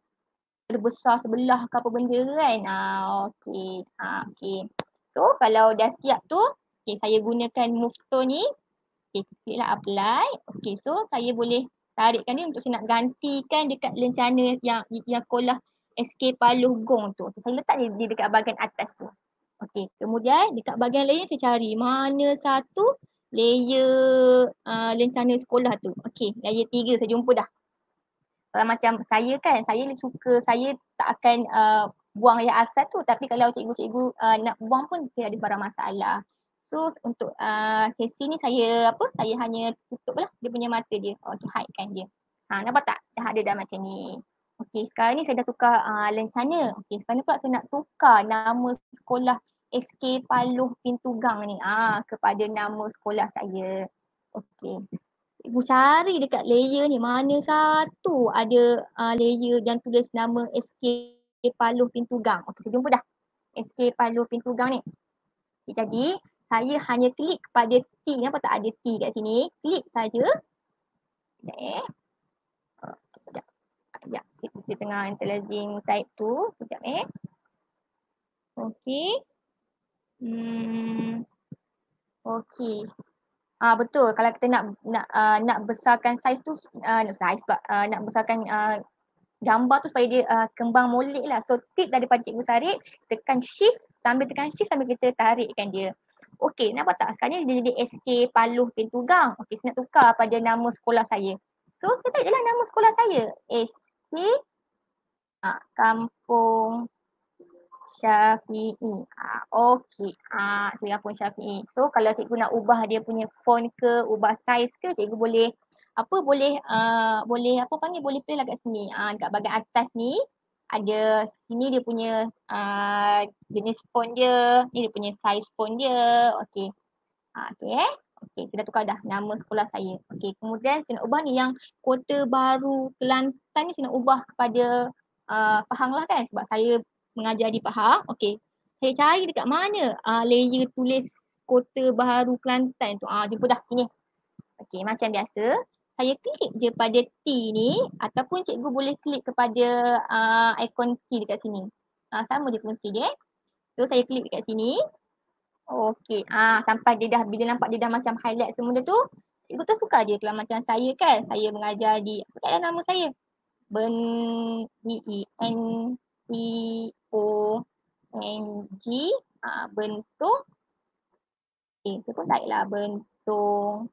terbesar sebelah ke apa benda kan. Ah okey. Ah okey. So kalau dah siap tu, okey saya gunakan move tool ni. Okey, kliklah apply. Okey, so saya boleh tarikkan dia untuk saya nak gantikan dekat lencana yang yang sekolah S K Paluh Gong tu. Okay, saya letak dia, dia dekat bahagian atas tu. Okey, kemudian dekat bahagian lain saya cari mana satu layer uh, lencana sekolah tu. Okey, layer tiga saya jumpa dah. Kalau macam saya kan, saya suka, saya tak akan uh, buang yang asal tu. Tapi kalau cikgu-cikgu uh, nak buang pun tidak ada barang masalah. So untuk uh, sesi ni saya apa, saya hanya tutup lah dia punya mata dia. Okey, hide kan dia. Ha, nampak tak? Dah ada dah macam ni. Okey, sekarang ni saya dah tukar uh, lencana. Okey, sekarang ni pula saya nak tukar nama sekolah S K Paluh Pintu Gang ni ah kepada nama sekolah saya. Okey. Ibu cari dekat layer ni mana satu ada uh, layer yang tulis nama S K Paluh Pintu Gang. Okey, saya jumpa dah. S K Paluh Pintu Gang ni. Okay, jadi saya hanya klik kepada T. Nampak tak ada T kat sini? Klik saja. Sekejap eh. Oh, sekejap. Sekejap. Kita tengah interlazing type tu. Sekejap eh. Okey. Hmm. Okey. Ah betul, kalau kita nak nak uh, nak besarkan saiz tu uh, saiz uh, nak besarkan uh, gambar tu supaya dia uh, kembang molek lah. So tip daripada Cikgu Sari, tekan shift, sambil tekan shift sambil kita tarikkan dia. Okey, nampak tak? Sekarang ni dia jadi S K Paluh Pintu Gang. Okey, saya nak tukar pada nama sekolah saya. So kita tarik je lah nama sekolah saya. S K uh, Kampung Syafi'i. Ah, okey. Ah, Singapura Syafi'i. So kalau cikgu nak ubah dia punya font ke, ubah saiz ke, cikgu boleh apa boleh uh, boleh apa panggil boleh play lah kat sini. Ah, kat bahagian atas ni ada sini dia punya uh, jenis font dia, ni dia punya saiz font dia. Okey. Ah, okey eh. Okey, saya dah tukar dah nama sekolah saya. Okey, kemudian saya nak ubah ni yang Kota Baru Kelantan ni saya nak ubah kepada uh, Pahang lah kan sebab saya mengajar di Pahang. Okey. Saya cari dekat mana uh, layer tulis Kota Baru Kelantan tu. Ah, jumpa dah sini. Okey, macam biasa. Saya klik je pada T ni ataupun cikgu boleh klik kepada uh, ikon T dekat sini. Uh, sama je fungsi dia. So saya klik dekat sini. Okey, ah sampai dia dah bila nampak dia dah macam highlight semua dia tu, cikgu terus tukar je kalau macam saya kan, saya mengajar di apa tak nama saya? Ben B E N T O N G ah bentung. Eh, tu pun baiklah bentung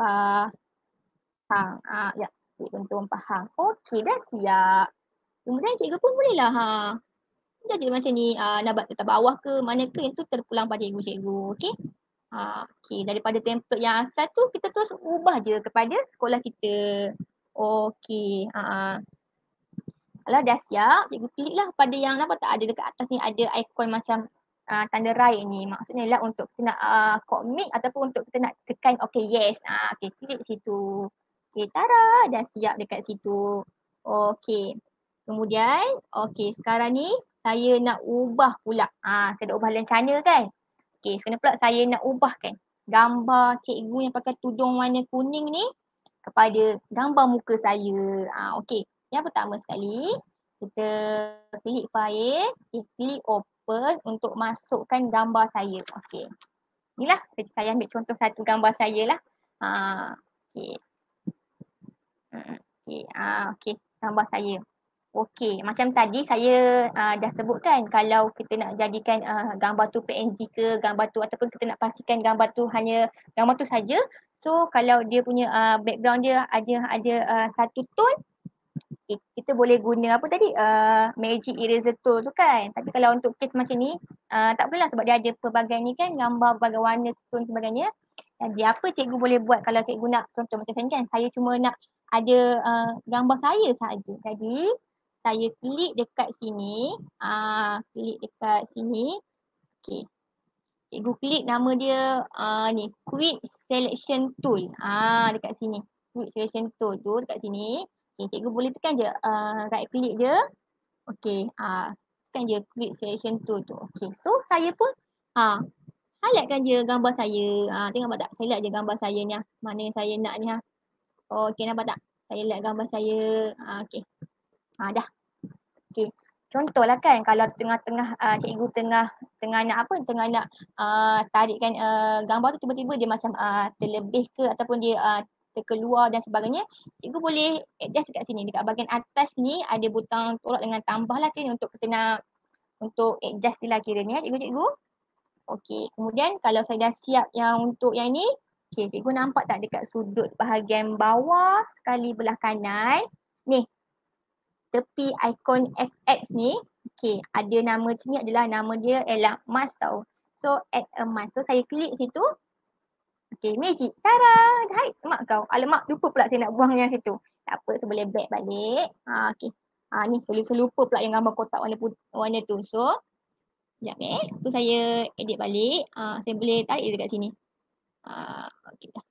Pahang. Ah ya, bentung Pahang. Okey, dah siap. Kemudian cikgu pun bolehlah ha. Dia je macam ni uh, nabat letak bawah ke mana ke yang tu terpulang pada cikgu-cikgu. Okey. Ha, okay. Daripada template yang asal tu kita terus ubah je kepada sekolah kita. Okey. Ha. Kalau dah siap, cikgu klik lah pada yang nampak tak ada dekat atas ni ada ikon macam uh, tanda right ni. Maksudnya lah untuk kita nak uh, commit ataupun untuk kita nak tekan okay yes. Ha, okay, klik situ. Okay, tara dah siap dekat situ. Okey. Kemudian, okey sekarang ni saya nak ubah pula. Ha, saya dah ubah lencana kan. Okey, kena pula saya nak ubahkan gambar cikgu yang pakai tudung warna kuning ni kepada gambar muka saya. Ah, okey. Yang pertama sekali, kita klik file, okay, klik open untuk masukkan gambar saya. Okey. Inilah saya ambil contoh satu gambar saya lah. Ah, okey. Okey, ah, okey, gambar saya. Okey, macam tadi saya uh, dah sebutkan kalau kita nak jadikan uh, gambar tu P N G ke, gambar tu ataupun kita nak pastikan gambar tu hanya gambar tu saja. So kalau dia punya uh, background dia ada ada uh, satu tone, okay, kita boleh guna apa tadi uh, magic eraser tool tu kan. Tapi kalau untuk case macam ni uh, tak boleh lah sebab dia ada pelbagai ni kan gambar berbagai warna tone sebagainya. Jadi apa cikgu boleh buat kalau cikgu nak contoh macam saya kan, saya cuma nak ada uh, gambar saya sahaja. Jadi saya klik dekat sini, ah klik dekat sini. Okey. Cikgu klik nama dia ah ni Quick Selection Tool. Ah dekat sini. Quick Selection Tool tu dekat sini. Okey, cikgu boleh tekan je uh, right klik je. Okey, ah tekan je Quick Selection Tool tu. Okey, so saya pun ah highlightkan je gambar saya. Ah tengok nampak tak? Saya lihat je gambar saya ni ah. Mana yang saya nak ni ha. Oh, okey nampak tak? Saya lihat gambar saya. Ah okey. Ah dah. Okey. Contohlah kan kalau tengah-tengah uh, cikgu tengah tengah nak apa tengah nak uh, tarikkan uh, gambar tu tiba-tiba dia macam uh, terlebih ke ataupun dia uh, terkeluar dan sebagainya, cikgu boleh adjust dekat sini. Dekat bahagian atas ni ada butang tolak dengan tambah lah kan untuk kita nak untuk adjust dia lah kiranya cikgu-cikgu. Okey, kemudian kalau saya dah siap yang untuk yang ni, okey cikgu nampak tak dekat sudut bahagian bawah sekali belah kanan. Ni tepi ikon F X ni, okey, ada nama sini adalah nama dia ialah mask tau. So add a mask. So saya klik situ. Okey, magic. Tada! Hai, mak kau. Alamak, lupa pula saya nak buang yang situ. Tak apa, saya boleh back balik. Ha, okey. Ha, ni saya lupa pula yang gambar kotak warna put- warna tu. So, sekejap eh. So saya edit balik. Ha, saya boleh tarik dia dekat sini. Ha, okey dah.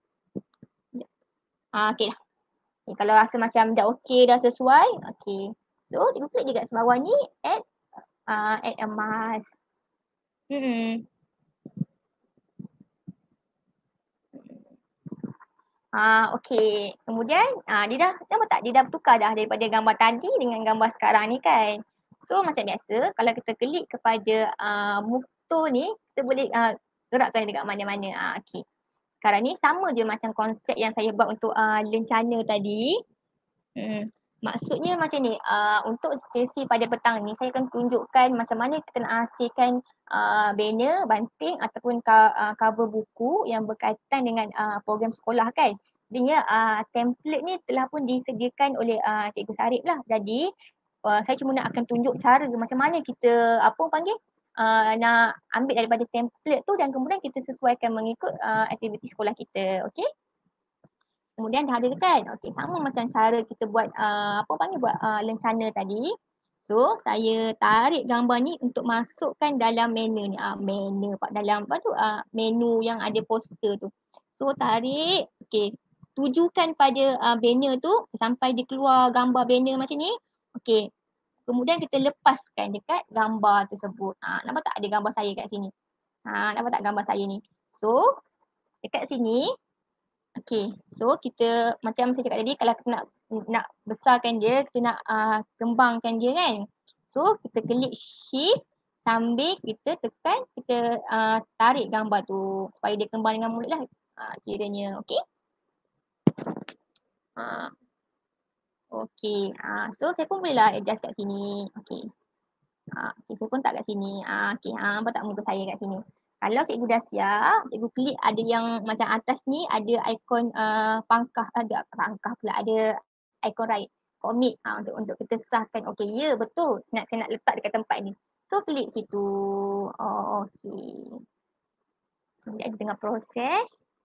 Ha, okey dah. Okay, kalau rasa macam dah okey, dah sesuai. Okey. So, cikgu klik je kat bawah ni, add uh, add a mask. Hmm. Ah, okey. Kemudian, ah dia dah nampak tak? Dia dah tukar dah daripada gambar tadi dengan gambar sekarang ni kan. So, macam biasa, kalau kita klik kepada uh, move tool ni, kita boleh uh, gerakkan dekat mana-mana. Ah, okey. Sekarang ni sama je macam konsep yang saya buat untuk uh, lencana tadi. Hmm. Maksudnya macam ni, uh, untuk sesi pada petang ni saya akan tunjukkan macam mana kita nak hasilkan uh, banner, banting ataupun ka, uh, cover buku yang berkaitan dengan uh, program sekolah kan. Jadinya uh, template ni telah pun disediakan oleh uh, Cikgu Sarip lah. Jadi uh, saya cuma nak akan tunjuk cara macam mana kita apa panggil uh, nak ambil daripada template tu dan kemudian kita sesuaikan mengikut uh, aktiviti sekolah kita. Okey. Kemudian dah ada kan? Okey, sama macam cara kita buat uh, apa panggil buat uh, lencana tadi. So, saya tarik gambar ni untuk masukkan dalam menu ni. Ah, menu pak dalam apa tu? Ah, menu yang ada poster tu. So, tarik. Okey. Tujukan pada uh, banner tu sampai dia keluar gambar banner macam ni. Okey. Kemudian kita lepaskan dekat gambar tersebut. Ah, nampak tak ada gambar saya kat sini? Ha, nampak tak gambar saya ni? So, dekat sini. Okey, so kita macam saya cakap tadi, kalau kita nak nak besarkan dia, kita nak uh, kembangkan dia kan. So kita klik shift sambil kita tekan, kita uh, tarik gambar tu supaya dia kembang dengan mulut lah uh, kiranya. Okey. Uh, Okey, uh, so saya pun bolehlah adjust kat sini. Okey. Uh, okay, saya pun tak kat sini. Uh, Okey, uh, nampak tak muka saya kat sini? Kalau cikgu dah siap, cikgu klik ada yang macam atas ni ada ikon uh, pangkah, ada pangkah pula, ada ikon right, commit uh, untuk untuk kita sahkan. Okey, ya betul. Saya nak, saya nak letak dekat tempat ni. So klik situ. Oh, okey. Kemudian kita tengah proses.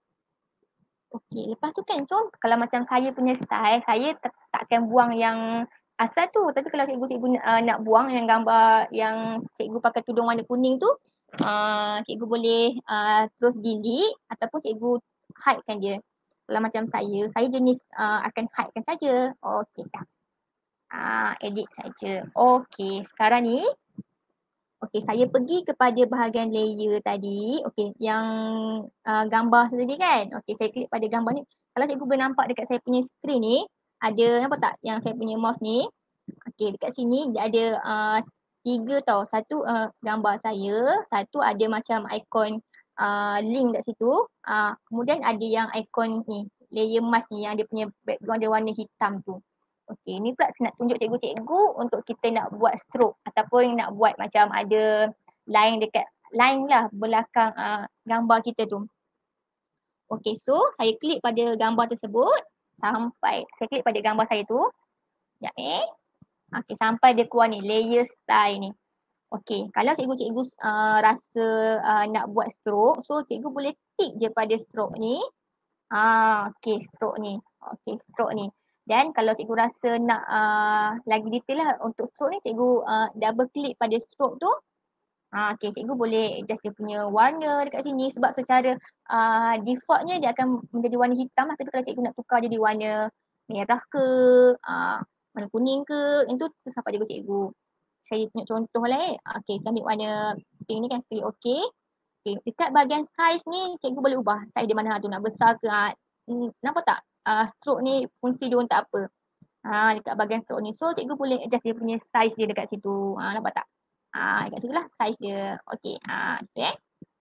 Okey, lepas tu kan so kalau macam saya punya style, saya tak, takkan buang yang asal tu. Tapi kalau cikgu-cikgu uh, nak buang yang gambar yang cikgu pakai tudung warna kuning tu, uh, cikgu boleh uh, terus delete ataupun cikgu hidekan dia. Kalau macam saya, saya jenis uh, akan hidekan saja. Okey dah. Uh, edit saja. Okey, sekarang ni okey, saya pergi kepada bahagian layer tadi. Okey, yang uh, gambar tadi kan. Okey, saya klik pada gambar ni. Kalau cikgu boleh nampak dekat saya punya skrin ni, ada nampak tak yang saya punya mouse ni? Okey, dekat sini dia ada uh, tiga tau. Satu uh, gambar saya, satu ada macam ikon uh, link kat situ. Uh, kemudian ada yang ikon ni, layer mask ni yang dia punya background dia warna hitam tu. Okey, ni pula saya nak tunjuk cikgu-cikgu untuk kita nak buat stroke ataupun nak buat macam ada line dekat, line lah belakang uh, gambar kita tu. Okey, so saya klik pada gambar tersebut sampai, saya klik pada gambar saya tu. Sekejap eh. Okey, sampai dia keluar ni, layer style ni. Okey, kalau cikgu-cikgu uh, rasa uh, nak buat stroke, so cikgu boleh tick je pada stroke ni. Ah, okey, stroke ni. Okey, stroke ni. Dan kalau cikgu rasa nak uh, lagi detail lah untuk stroke ni, cikgu uh, double klik pada stroke tu. Ah, okey, cikgu boleh adjust dia punya warna dekat sini sebab secara uh, defaultnya dia akan menjadi warna hitam lah. Tapi kalau cikgu nak tukar jadi warna merah ke, uh, warna kuning ke, itu terserah pada cikgu. Saya tunjuk contoh lah eh. Okey, saya ambil warna pink ni kan, klik okey. Okay, dekat bahagian size ni cikgu boleh ubah size dia mana tu, nak besar ke. Ha, nampak tak? Uh, stroke ni fungsi dia untuk apa? Ha, dekat bahagian stroke ni. So cikgu boleh adjust dia punya size dia dekat situ. Ha, nampak tak? Ha, dekat situ lah size dia. Okey, ha, situ eh.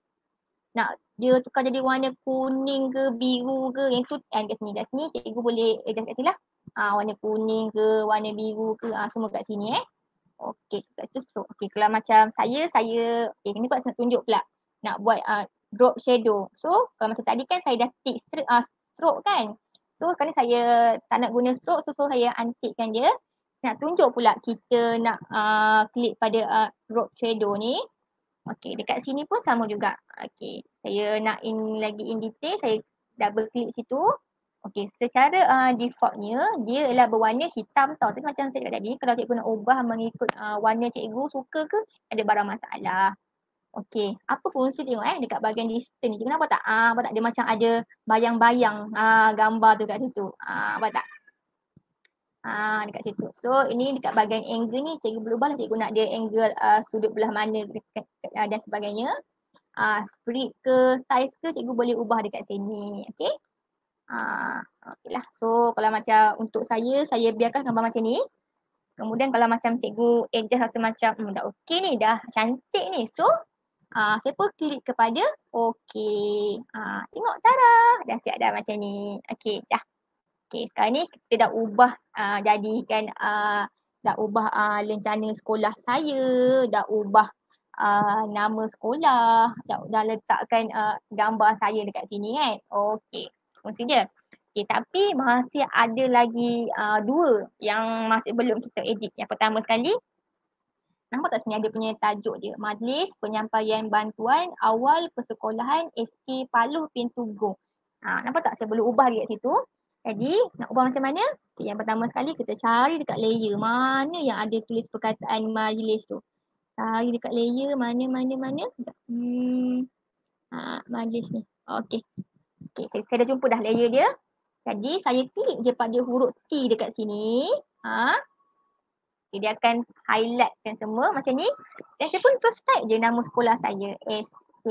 Nak dia tukar jadi warna kuning ke, biru ke, yang tu eh, dekat sini. Dekat sini cikgu boleh adjust kat sini lah. Ha, warna kuning ke, warna biru ke, ha, semua kat sini eh. Okey, kat tu stroke. Okey, kalau macam saya, saya, okey, ni pula saya nak tunjuk pula. Nak buat uh, drop shadow. So, kalau macam tadi kan saya dah tick stroke, uh, stroke kan. So, sekarang ni saya tak nak guna stroke. So, so saya untickkan dia. Nak tunjuk pula kita nak uh, klik pada uh, drop shadow ni. Okey, dekat sini pun sama juga. Okey, saya nak in lagi in detail. Saya double klik situ. Okey, secara uh, defaultnya dia ialah berwarna hitam tau. Tapi macam saya cakap tadi, kalau cikgu nak ubah mengikut uh, warna cikgu suka ke, ada barang masalah. Okey, apa fungsi tengok eh dekat bahagian display ni. Cikgu nampak tak? Ah, nampak tak dia macam ada bayang-bayang ah, gambar tu kat situ. Ah, nampak tak? Ah, dekat situ. So ini dekat bahagian angle ni cikgu boleh ubah lah, cikgu nak dia angle uh, sudut belah mana dekat, uh, dan sebagainya. Uh, spread ke size ke cikgu boleh ubah dekat sini. Okey. Ah, okeylah. So kalau macam untuk saya, saya biarkan gambar macam ni. Kemudian kalau macam cikgu adjust rasa macam hmm, dah okey ni, dah cantik ni. So uh, saya pun klik kepada okey. Uh, tengok tara, dah siap dah macam ni. Okey, dah. Okey, sekarang ni kita dah ubah uh, jadikan uh, dah ubah uh, lencana sekolah saya, dah ubah uh, nama sekolah, dah, dah letakkan uh, gambar saya dekat sini kan. Okey, fungsi dia. Okey, tapi masih ada lagi uh, dua yang masih belum kita edit. Yang pertama sekali, Nampak tak sini ada punya tajuk dia. Majlis Penyampaian Bantuan Awal Persekolahan S K Paluh Pintu Gong. Ha, nampak tak saya boleh ubah dia kat situ. Jadi nak ubah macam mana? Okay, yang pertama sekali kita cari dekat layer mana yang ada tulis perkataan majlis tu. Cari dekat layer mana mana mana. Hmm. Ha, majlis ni. Okey. Okey, saya, saya dah jumpa dah layer dia. Jadi saya klik je pada huruf T dekat sini. Ha. Okay, dia akan highlightkan semua macam ni. Dan saya pun terus type je nama sekolah saya. S K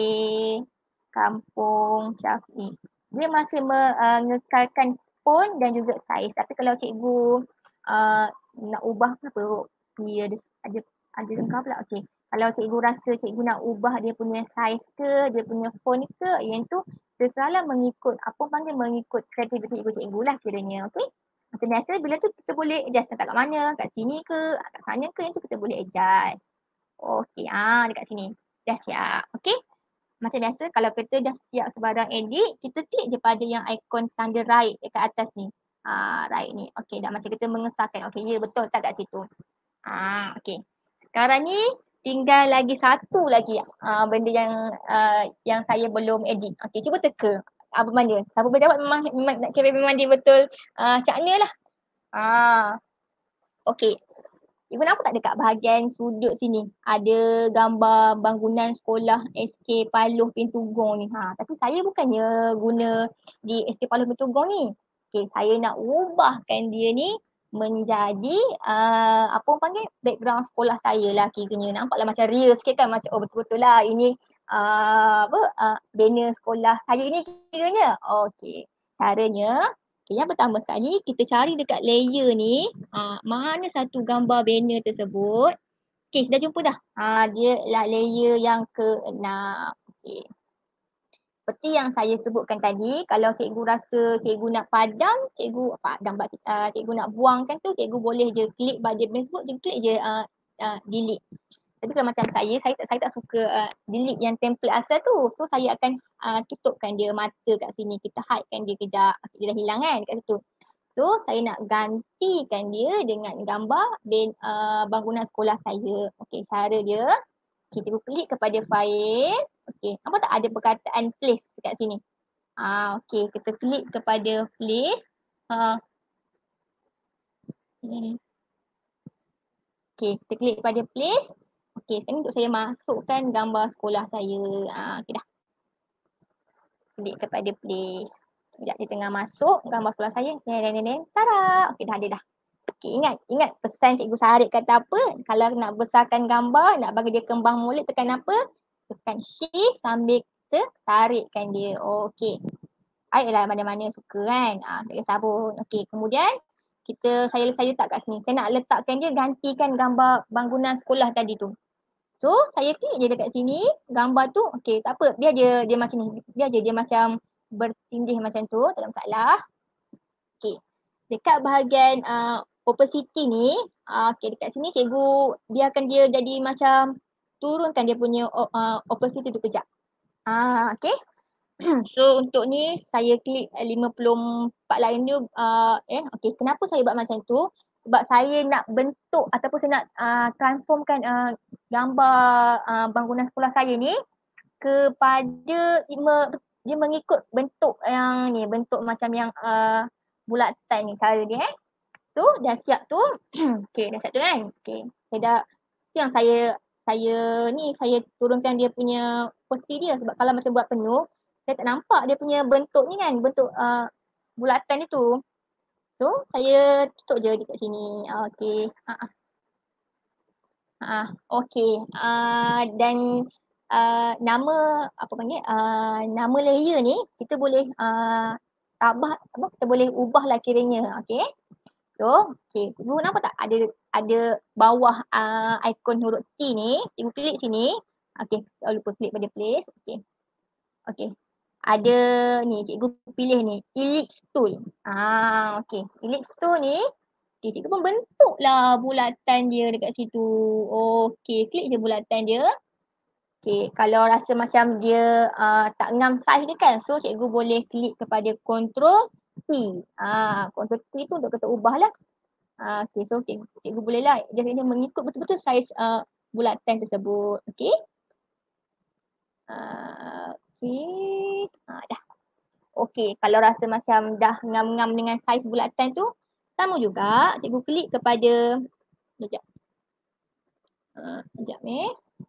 Kampung Syafiq. Dia masih mengekalkan font dan juga saiz. Tapi kalau cikgu uh, nak ubah apa huruf P ada ada ada lengkap pula. Okey. Kalau cikgu rasa cikgu nak ubah dia punya saiz ke, dia punya font ke, yang tu terserahlah mengikut apa panggil mengikut kreativiti cikgu-cikgu lah kiranya. Okey. Macam biasa bila tu kita boleh adjust letak kat mana, kat sini ke, kat sana ke, yang tu kita boleh adjust. Okey, ah dekat sini. Dah siap. Okey. Macam biasa kalau kita dah siap sebarang edit, kita klik je pada yang ikon tanda right dekat atas ni. Ah, right ni. Okey, dah macam kita mengesahkan. Okey, ya betul tak kat situ. Ah, okey. Sekarang ni tinggal lagi satu lagi ah, benda yang uh, yang saya belum edit. Okey, cuba teka. Apa mana? Siapa berjawab memang, memang nak kira memang dia betul uh, cakna lah. Ah. Okey. Ibu nampak tak dekat bahagian sudut sini ada gambar bangunan sekolah S K Paluh Pintu Gong ni. Ha, tapi saya bukannya guna di S K Paluh Pintu Gong ni. Okey, saya nak ubahkan dia ni menjadi uh, apa orang panggil background sekolah saya lah kiranya. Nampaklah macam real sikit kan, macam oh betul-betul lah ini uh, apa uh, banner sekolah saya ni kiranya. Okey. Caranya okay, yang pertama sekali kita cari dekat layer ni uh, mana satu gambar banner tersebut. Okay, sudah jumpa dah. Uh, dia lah layer yang keenam. Okay. Seperti yang saya sebutkan tadi, kalau cikgu rasa cikgu nak padam, cikgu padam uh, cikgu nak buangkan tu, cikgu boleh je klik pada banner tersebut, je klik je uh, uh, delete. Tapi kalau macam saya, saya tak, saya tak suka uh, delete yang template asal tu. So saya akan uh, tutupkan dia mata kat sini. Kita hidekan dia kejap. Dia dah hilang kan kat situ. So saya nak gantikan dia dengan gambar ben, uh, bangunan sekolah saya. Okey, cara dia. Kita klik kepada file. Okey, nampak tak ada perkataan place dekat sini. Ah, okey, kita klik kepada place. Uh, Okey, kita klik pada place. Okey, sekarang untuk saya masukkan gambar sekolah saya. Ah, okey dah. Klik kepada place. Sekejap dia tengah masuk gambar sekolah saya. Nen nen nen. Tara. Okey dah ada dah. Okey, ingat ingat pesan Cikgu Saharib kata apa? Kalau nak besarkan gambar, nak bagi dia kembang molek tekan apa? Tekan shift sambil kita tarikkan dia. Okey. Baiklah mana-mana suka kan. Ah, tak kisah pun. Okey, kemudian kita saya saya letak kat sini. Saya nak letakkan dia gantikan gambar bangunan sekolah tadi tu. So, saya klik je dekat sini, gambar tu, okey tak apa, biar dia dia macam ni, biar je dia macam bertindih macam tu, tak ada masalah. Okey, dekat bahagian uh, opacity ni, uh, okey dekat sini cikgu biarkan dia jadi macam turunkan dia punya uh, opacity tu kejap. Ah, okey. So untuk ni saya klik lima puluh empat line tu, uh, eh okey kenapa saya buat macam tu? Sebab saya nak bentuk ataupun saya nak uh, transformkan uh, gambar uh, bangunan sekolah saya ni kepada dia mengikut bentuk yang ni, bentuk macam yang uh, bulatan ni cara dia eh. So dah siap tu. Okey dah siap tu kan. Okey. Saya dah yang saya saya ni saya turunkan dia punya posisi dia sebab kalau macam buat penuh saya tak nampak dia punya bentuk ni kan, bentuk uh, bulatan itu. So, saya tutup je dekat sini. Okey. Ha ah. Okey. Uh, dan uh, nama apa panggil? Uh, nama layer ni kita boleh uh, tabah apa kita boleh ubahlah kiranya. Okey. So, okey. Ibu nampak tak ada ada bawah uh, ikon huruf T ni. Ibu klik sini. Okey, jangan lupa klik pada place. Okey. Okey. Ada ni cikgu pilih ni ellipse tool. Ah okey. Ellipse tool ni okay, cikgu pun bentuklah bulatan dia dekat situ. Okey, klik je bulatan dia. Okey, kalau rasa macam dia uh, tak ngam saiz dia kan. So cikgu boleh klik kepada control T. Ah, control T tu untuk kita ubahlah. Ah okey, so cikgu, cikgu bolehlah jadi dia mengikut betul-betul saiz uh, bulatan tersebut. Okey. Uh, Okey. Ha, dah. Okey, kalau rasa macam dah ngam-ngam dengan saiz bulatan tu, sama juga cikgu klik kepada, sekejap. Uh, sekejap eh.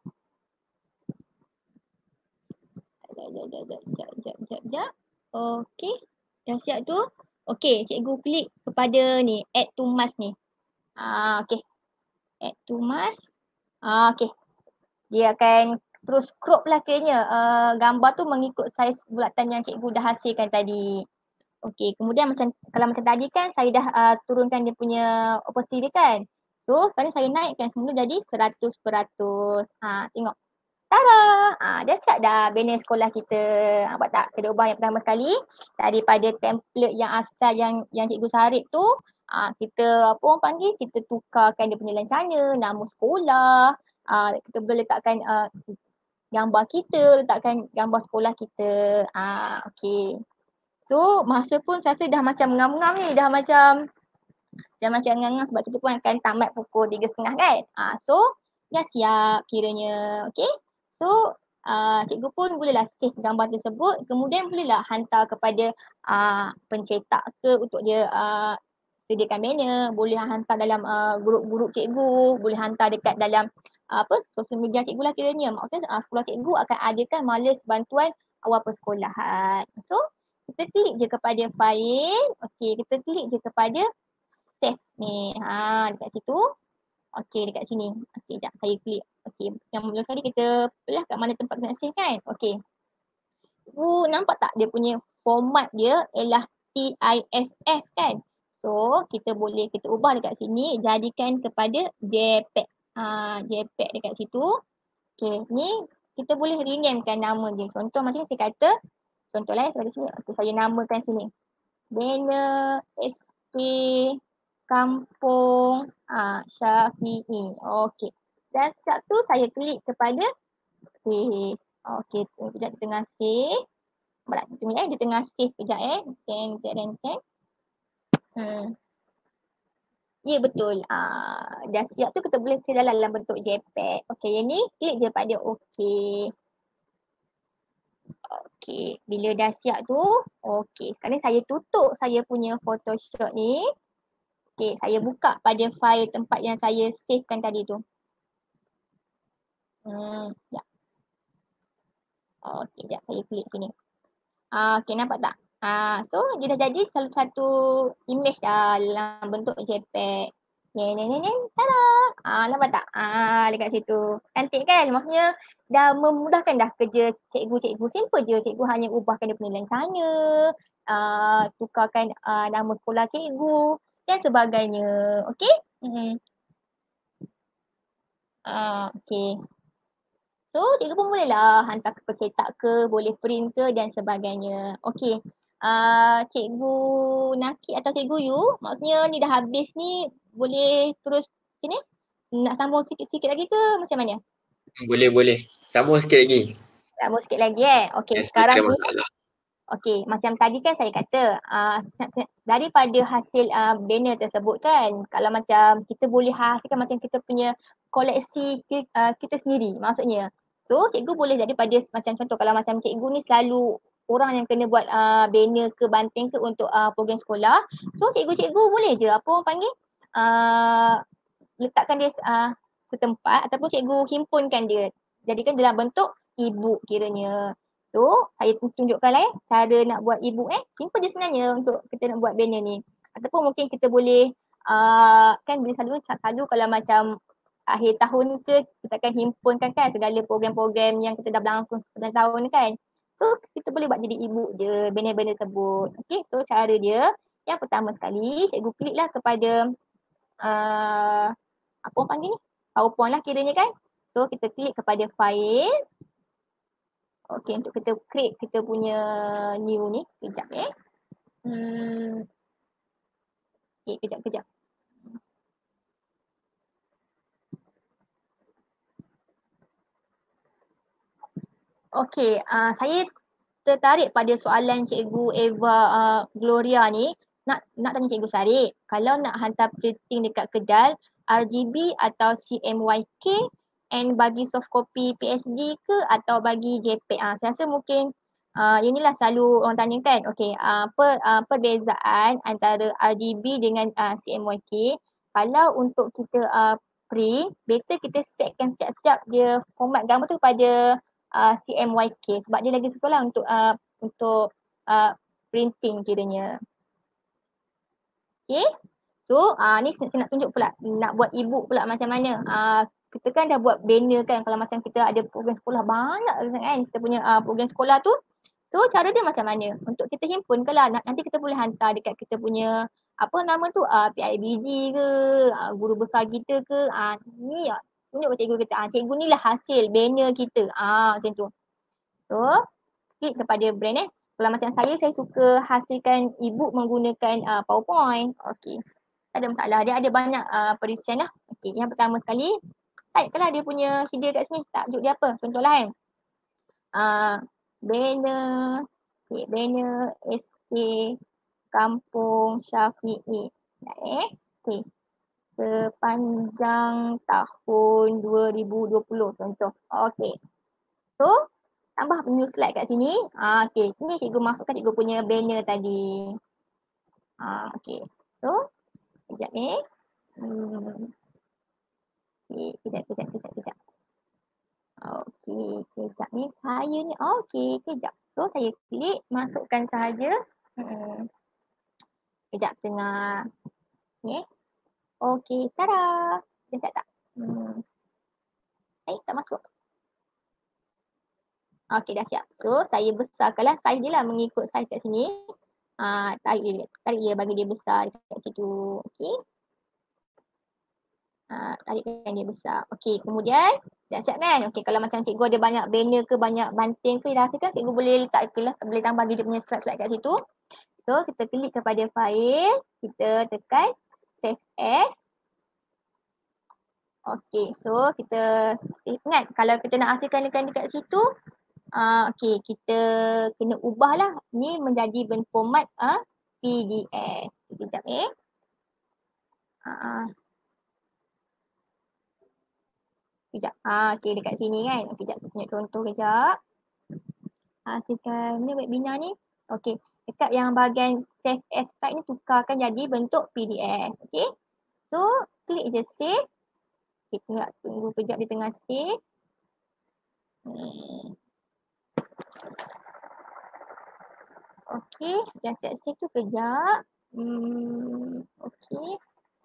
Sekejap, sekejap, sekejap, sekejap, sekejap, sekejap. Okey, dah siap tu. Okey, cikgu klik kepada ni, add to mask ni. Ah, okey. Add to mask. Ah, okey. Dia akan terus crop lah kiranya uh, gambar tu mengikut saiz bulatan yang cikgu dah hasilkan tadi. Okey, kemudian macam kalau macam tadi kan saya dah uh, turunkan dia punya opacity dia kan. So, sekarang saya naikkan semula jadi seratus peratus. Ha, tengok. Tada! Ha, dah siap dah banner sekolah kita. Nampak tak? Saya dah ubah yang pertama sekali. Daripada template yang asal yang yang cikgu sarip tu, ha, kita apa orang panggil, kita tukarkan dia punya lancana, nama sekolah. Ha, kita boleh letakkan uh, gambar kita, letakkan gambar sekolah kita. Ha, okey. So, masa pun saya rasa dah macam ngam-ngam ni. Dah macam dah macam ngam-ngam sebab kita pun akan tamat pukul tiga tiga puluh kan. Ha, so, dah siap kiranya. Okey. So, uh, cikgu pun bolehlah save gambar tersebut. Kemudian bolehlah hantar kepada uh, pencetak ke untuk dia uh, sediakan banner. Boleh hantar dalam uh, grup-grup cikgu. Boleh hantar dekat dalam uh, apa sosial media cikgu lah kiranya. Maksudnya uh, sekolah cikgu akan adakan majlis bantuan awal persekolahan. So, kita klik je kepada file. Okey, kita klik je kepada save ni. Ha, dekat situ. Okey, dekat sini. Okey, sekejap saya klik. Okey, yang mula sekali kita belah kat mana tempat kita nak save kan. Okey. Uh, nampak tak dia punya format dia ialah TIFF kan. So, kita boleh kita ubah dekat sini jadikan kepada JPEG. Ha, JPEG dekat situ. Okey, ni kita boleh renamekan nama dia. Contoh macam saya kata, contohlah saya sini, okay, saya namakan sini. Banner S K Kampung ah, Syafi'i. Okey. Dan siap tu saya klik kepada save. Okey, sekejap di tengah save. Barat tunggu eh, di tengah save kejap eh. Ten, ten, ten. Hmm. Ya betul. Ah, dah siap tu kita boleh save dalam bentuk JPEG. Okey, yang ni klik je pada okey. Okey, bila dah siap tu, okey. Sekarang saya tutup saya punya Photoshop ni. Okey, saya buka pada file tempat yang saya savekan tadi tu. Hmm, ya. Okey, sekejap saya klik sini. Ah, okey, nampak tak? Ah, so dia dah jadi satu satu image dalam bentuk JPEG. Ni ni ni ni, tada. Ah, nampak tak? Ah, dekat situ. Cantik kan? Maksudnya dah memudahkan dah kerja cikgu-cikgu. Simple je, cikgu hanya ubahkan dia punya lancana, ah, tukarkan ah, nama sekolah cikgu dan sebagainya. Okey? Hmm. Ah, okey. So, cikgu pun bolehlah hantar ke pencetak ke, boleh print ke dan sebagainya. Okey. Uh, cikgu Naki atau cikgu Yu, maksudnya ni dah habis ni, boleh terus sini? Nak sambung sikit-sikit lagi ke macam mana? Boleh, boleh. Sambung sikit lagi. Sambung sikit lagi eh. Okey, Yes, sekarang tak ada ni. masalah. Okey, macam tadi kan saya kata, uh, daripada hasil uh, banner tersebut kan, kalau macam kita boleh hasilkan macam kita punya koleksi kita, uh, kita sendiri maksudnya. So, cikgu boleh daripada macam contoh kalau macam cikgu ni selalu orang yang kena buat uh, banner ke banting ke untuk uh, program sekolah. So, cikgu-cikgu boleh je apa orang panggil, uh, letakkan dia uh, setempat ataupun cikgu himpunkan dia. Jadikan dalam bentuk e-book kiranya. So, saya tunjukkan lah eh, cara nak buat e-book eh. Simple je sebenarnya untuk kita nak buat banner ni. Ataupun mungkin kita boleh, uh, kan bila selalu, selalu kalau macam akhir tahun ke, kita akan himpunkan kan segala program-program yang kita dah berlangsung sepanjang tahun kan. So, kita boleh buat jadi e-book je, banner-banner tersebut. Okay, so cara dia, yang pertama sekali, cikgu klik lah kepada, uh, apa orang panggil ni? PowerPoint lah kiranya kan. So, kita klik kepada file. Okay, untuk kita create kita punya new ni. Kejap eh. Hmm. Okay, kejap, kejap. Okay, uh, saya tertarik pada soalan Cikgu Eva uh, Gloria ni. Nak nak tanya Cikgu Sarip, kalau nak hantar printing dekat kedai R G B atau C M Y K, and bagi soft copy P S D ke atau bagi JPEG? Ah, saya rasa mungkin uh, inilah selalu orang tanya kan. Okey, uh, per, uh, perbezaan antara R G B dengan uh, C M Y K. Kalau untuk kita uh, print, better kita setkan siap-siap dia format gambar tu pada uh, C M Y K sebab dia lagi susah lah untuk uh, untuk uh, printing kiranya. Okay. So uh, ni saya nak tunjuk pula nak buat e-book pula macam mana. Uh, kita kan dah buat banner kan kalau macam kita ada program sekolah banyak kan kita punya uh, program sekolah tu. So cara dia macam mana? Untuk kita himpun ke lah nanti kita boleh hantar dekat kita punya apa nama tu uh, P I B G ke uh, guru besar kita ke uh, ni uh, tunjuk ke cikgu kita. Uh, cikgu ni lah hasil banner kita. Ah uh, macam tu. So klik kepada brand eh. Kalau macam saya, saya suka hasilkan e-book menggunakan uh, PowerPoint. Okey. Tak ada masalah. Dia ada banyak uh, perisian lah. Okey. Yang pertama sekali, type lah dia punya header kat sini. Tajuk dia apa? Contohlah kan. Uh, banner. Okay. Banner S K Kampung Syafi'i. Nak eh. Okey. Sepanjang tahun dua ribu dua puluh contoh. Okey. So, tambah new slide kat sini. Ah, okay. Ni cikgu masukkan cikgu punya banner tadi. Ah, okay. So, kejap ni. Hmm. Okay, kejap, kejap, kejap, kejap. Okay, kejap ni. Saya ni, okay, kejap. So, saya klik, masukkan sahaja. Hmm. Kejap, tengah. Ni eh. Okay, tada. Dah siap tak? Hmm. Eh, tak masuk. Okey, dah siap. So, saya besarkanlah saiz dia lah mengikut saiz kat sini. Ah, tarik dia, tarik dia bagi dia besar dekat situ. Okey. Ah, tarikkan dia besar. Okey, kemudian dah siap kan? Okey, kalau macam cikgu ada banyak banner ke, banyak banting ke, dah hasilkan cikgu boleh letak ke lah, boleh tambah dia punya slide-slide kat situ. So, kita klik kepada file, kita tekan save as. Okey, so kita ingat kalau kita nak hasilkan dekat, dekat situ, Uh, okay, kita kena ubahlah ni menjadi bentuk format uh, P D F. Sekejap eh. Uh, kejap. Uh, okay, dekat sini kan. Okay, kejap saya tunjuk contoh kejap. Hasilkan ni webinar ni. Okay, dekat yang bahagian save as type ni tukarkan jadi bentuk P D F. Okay. So, klik je save. Okay, tengok, tunggu kejap dia tengah save. Hmm. Okey, dah siap save tu kejap. Hmm, okey.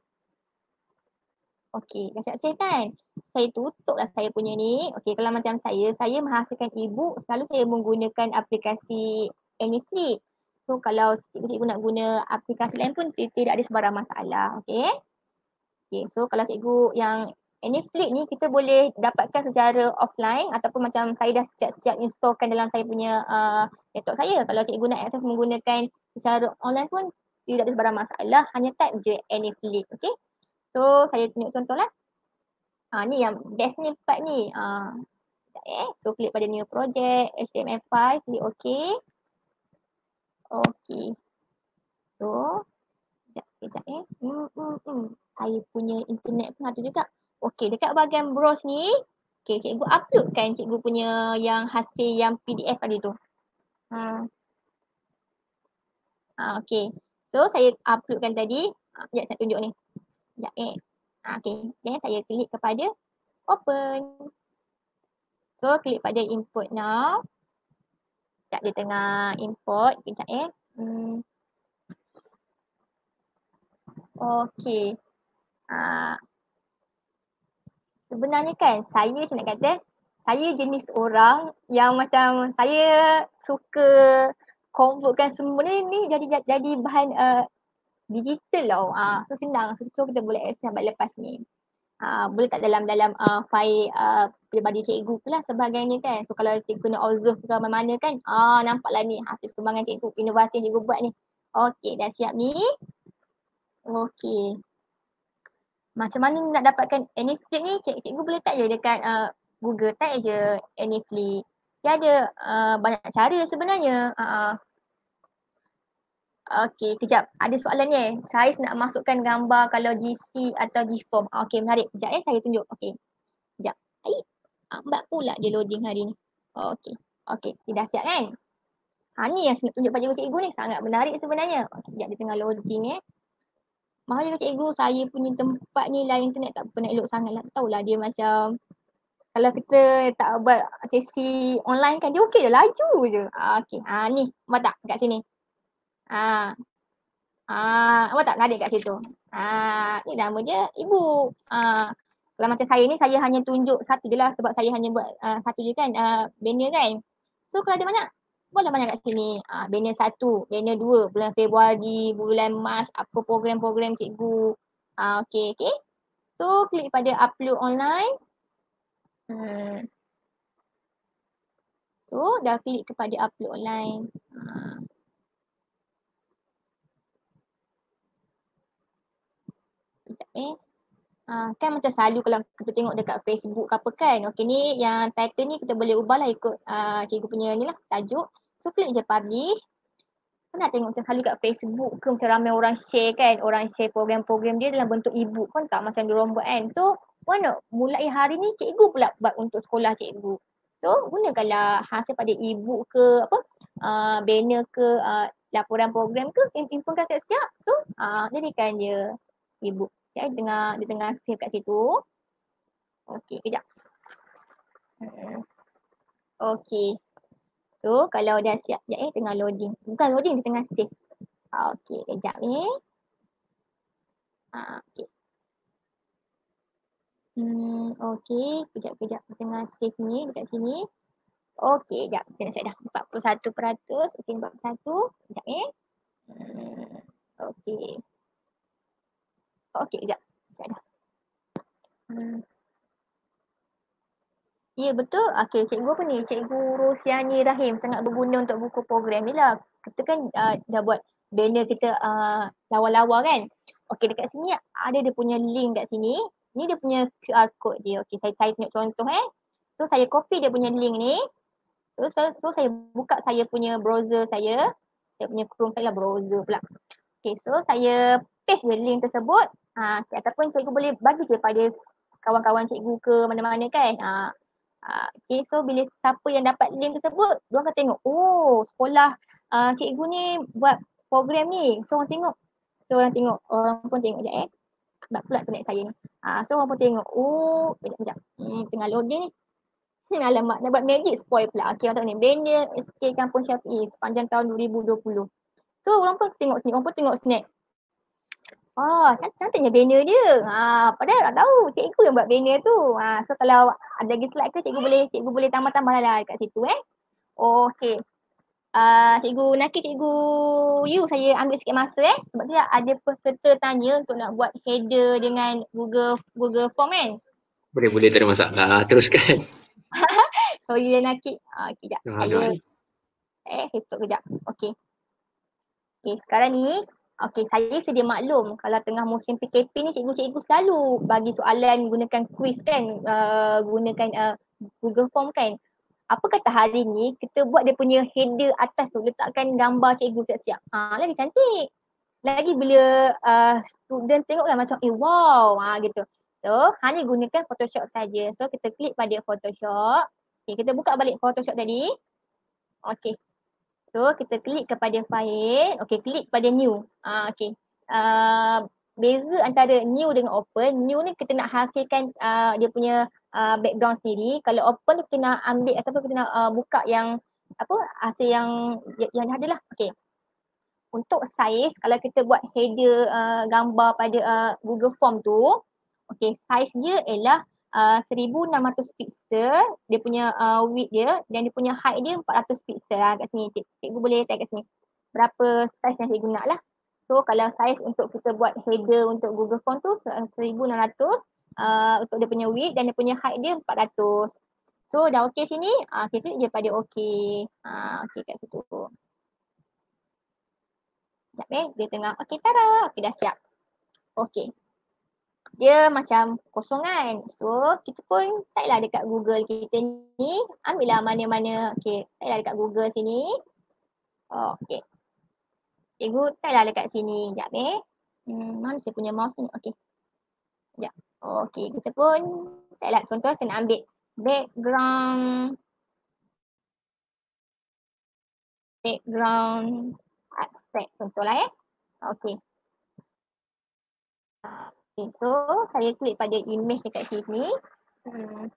Okey, dah siap save kan? Saya tutuplah saya punya ni. Okey, kalau macam saya, saya menghasilkan e-book selalu saya menggunakan aplikasi Anyflip. So kalau cikgu-cikgu nak guna aplikasi lain pun tidak ada sebarang masalah. Okey. Okey, so kalau cikgu yang Anyflip ni kita boleh dapatkan secara offline ataupun macam saya dah siap-siap installkan dalam saya punya uh, laptop saya. Kalau cikgu nak akses menggunakan secara online pun tidak ada sebarang masalah. Hanya type je Anyflip. Okey. So saya tunjuk contoh lah. Ha, ni yang best ni part ni. Ha, eh. So klik pada new project, H T M L five, klik OK. Okay. So, sekejap, sekejap eh. Hmm, hmm, hmm. Saya punya internet pun ada juga. Okay, dekat bahagian browse ni, okay, cikgu uploadkan cikgu punya yang hasil yang P D F tadi tu. Ha. Ha, okay. So, saya uploadkan tadi. Ha, sekejap saya tunjuk ni. Sekejap eh. Ha, okay. Then saya klik kepada open. So, klik pada import now. Sekejap dia tengah import. Sekejap eh. Hmm. Okay. Ha. Sebenarnya kan saya macam nak kata, saya jenis orang yang macam saya suka convertkan semua ni, ni jadi jadi bahan uh, digital lah. Uh, so senang. So, so kita boleh access sampai lepas ni. Uh, boleh tak dalam dalam uh, file uh, pribadi cikgu pula sebagainya kan. So kalau cikgu nak observe ke mana-mana kan, ah nampaklah ni hasil sumbangan cikgu, inovasi yang cikgu buat ni. Okey, dah siap ni. Okey. Macam mana nak dapatkan Anyflip ni? Cik, cikgu boleh type je dekat uh, Google, type je Anyflip. Dia ada uh, banyak cara sebenarnya. Uh, Okey, kejap. Ada soalan ni. Saya nak masukkan gambar kalau G C atau G form. Okey, menarik. Kejap eh, saya tunjuk. Okey. Kejap. Baik. Lambat pula dia loading hari ni. Okey. Okey, dia dah siap kan? Ha ni yang saya nak tunjuk pada cikgu ni, sangat menarik sebenarnya. Okey, sekejap dia tengah loading eh. Maaf juga cikgu, saya punya tempat ni layan internet tak pernah elok sangat lah. Tahulah dia macam kalau kita tak buat sesi online kan dia okey je, laju je. Ha, okey. Ha ni, nampak tak kat sini? Ha. Ha, nampak tak narik kat situ? Ha, ni nama dia ibu. Ha. Kalau macam saya ni saya hanya tunjuk satu je lah sebab saya hanya buat uh, satu je kan, uh, banner kan. So kalau ada banyak, boleh banyak kat sini. Uh, banner satu, banner dua, bulan Februari, bulan Mac, apa program-program cikgu. Uh, okay, okay. So klik pada upload online. Hmm. So dah klik kepada upload online. Uh. Sekejap eh. Uh, kan macam selalu kalau kita tengok dekat Facebook ke apa kan. Okay ni yang title ni kita boleh ubah lah ikut uh, cikgu punya ni lah tajuk. So klik je publish. Pernah tengok macam selalu kat Facebook ke macam ramai orang share kan. Orang share program-program dia dalam bentuk e-book kan tak macam diorang buat kan. So mana mulai hari ni cikgu pula buat untuk sekolah cikgu. So gunakanlah hasil pada e-book ke apa uh, banner ke uh, laporan program ke impunkan siap-siap. So uh, jadikan dia e-book. Ya, dia tengah, dia tengah save kat situ. Okey, kejap. Hmm. Okey. So, kalau dah siap, sekejap eh, tengah loading. Bukan loading, dia tengah save. Okey, kejap eh. Ha, okey. Hmm, okey. Kejap-kejap, dia tengah save ni dekat sini. Okey, sekejap. Kita nak siap dah. empat puluh satu peratus. Okey, empat puluh satu. Sekejap eh. Hmm, okey. Okey, kejap. Siap dah. Hmm. Ya betul. Okey, cikgu apa ni? Cikgu Rosiani Rahim sangat berguna untuk buku program ni lah. Kita kan uh, dah buat banner kita uh, lawa-lawa kan. Okey, dekat sini ada dia punya link kat sini. Ni dia punya Q R code dia. Okey, saya saya tunjuk contoh eh. So saya copy dia punya link ni. So, so, so saya buka saya punya browser saya. Saya punya Chrome saya lah browser pula. Okey, so saya paste dia link tersebut. Ha, okay, ataupun cikgu boleh bagi je pada kawan-kawan cikgu ke mana-mana kan. Ha, Uh, okay, so bila siapa yang dapat link tersebut, diorang akan tengok, oh sekolah uh, cikgu ni buat program ni. So orang tengok, so orang tengok, orang pun tengok je eh. Sebab pula internet saya ni. Uh, so orang pun tengok, oh kejap kejap, hmm, tengah loading ni. Hmm, alamak, nak buat magic spoil pula. Okay, orang tengok ni, banner S K Kampung Syafi'i sepanjang tahun dua ribu dua puluh. So orang pun tengok sini, orang pun tengok snack. Oh, kan cantiknya banner dia. Ha, padahal tak tahu cikgu yang buat banner tu. Ha, so kalau ada lagi slide ke cikgu boleh cikgu boleh tambah-tambah lah dekat situ eh. Oh, okey. Uh, cikgu Nakib, cikgu you saya ambil sikit masa eh. Sebab tu ada peserta tanya untuk nak buat header dengan Google Google Form kan. Boleh boleh tak ada masalah. Teruskan. Sorry ya Nakib. Ah, kejap. Ah, Saya eh saya tutup kejap. Okey. Okey, sekarang ni okey, saya sedia maklum kalau tengah musim P K P ni cikgu-cikgu selalu bagi soalan gunakan quiz kan, uh, gunakan uh, Google Form kan. Apa kata hari ni kita buat dia punya header atas tu letakkan gambar cikgu siap-siap. Ha, lagi cantik. Lagi bila uh, student tengok kan macam eh wow, ha gitu. So, hanya gunakan Photoshop saja. So, kita klik pada Photoshop. Okay, kita buka balik Photoshop tadi. Okey. So kita klik kepada file, okay klik pada new. Ah okay. Uh, beza antara new dengan open, new ni kita nak hasilkan uh, dia punya uh, background sendiri. Kalau open kita nak ambil ataupun kita nak uh, buka yang apa hasil yang yang ada lah. Okay. Untuk size kalau kita buat header uh, gambar pada uh, Google Form tu, okay size dia ialah Uh, seribu enam ratus pixel dia punya uh, width dia dan dia punya height dia empat ratus pixel lah kat sini. Cik, cikgu boleh tag kat sini berapa size yang cikgu nak lah. So kalau size untuk kita buat header untuk Google Form tu seribu enam ratus uh, untuk dia punya width dan dia punya height dia empat ratus. So dah okey sini, uh, kita klik je pada okey. Uh, okey kat situ. Sekejap eh, dia tengah okey tada, okey dah siap. Okey. Dia macam kosong kan. So kita pun type lah dekat Google kita ni. Ambil lah mana-mana. Okay, type lah dekat Google sini. Oh, okay. Cikgu type lah dekat sini. Sekejap eh. Hmm, mana saya punya mouse ni? Okay. Sekejap. Okay, kita pun type lah. Contoh saya nak ambil background background abstract contohlah eh. Okey. Okay, so saya klik pada image dekat sini. Hmm.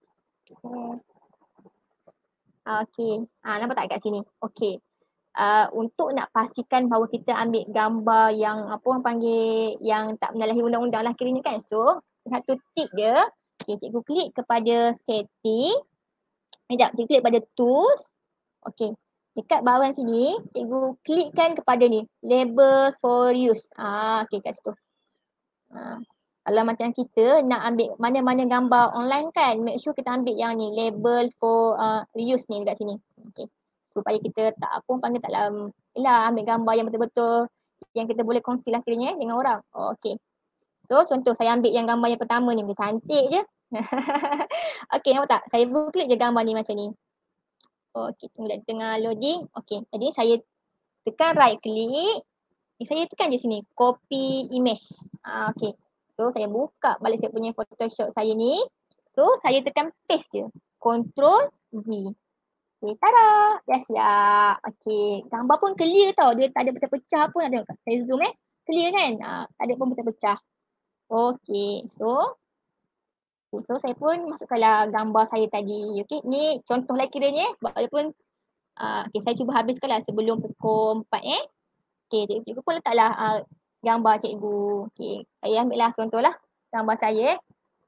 Okey. Ah, nampak tak kat sini? Okey. Uh, untuk nak pastikan bahawa kita ambil gambar yang apa orang panggil yang tak menyalahi undang-undang lah kiranya kan. So, satu tip dia. Okey, cikgu klik kepada setting. Sekejap, cikgu klik pada tools. Okey. Dekat bawah sini, cikgu klikkan kepada ni. Label for use. Ah, okey kat situ. Ha. Kalau macam kita nak ambil mana-mana gambar online kan, make sure kita ambil yang ni, label for uh, reuse ni dekat sini. Okay. Supaya kita tak apa panggil tak dalam, yelah ambil gambar yang betul-betul yang kita boleh kongsi lah kiranya eh, dengan orang. Oh, okay. So contoh saya ambil yang gambar yang pertama ni, dia cantik je. Okay, nampak tak? Saya klik je gambar ni macam ni. Okay, tunggu dah tengah loading. Okay, jadi saya tekan right click. Saya tekan je sini, copy image. Ah, okay. So saya buka balik saya punya Photoshop saya ni. So saya tekan paste je. Control V. Okay, tada. Dah siap. Okay, gambar pun clear tau. Dia tak ada pecah-pecah pun. Ada. Saya zoom eh. Clear kan? Ah, tak ada pun pecah-pecah. Okay, so So saya pun masukkanlah gambar saya tadi. Okay, ni contoh lah kiranya sebab dia pun uh, okay, saya cuba habiskanlah sebelum pukul empat eh. Okay, cikgu pun letaklah uh, gambar cikgu. Okay, saya ambil lah contohlah gambar saya.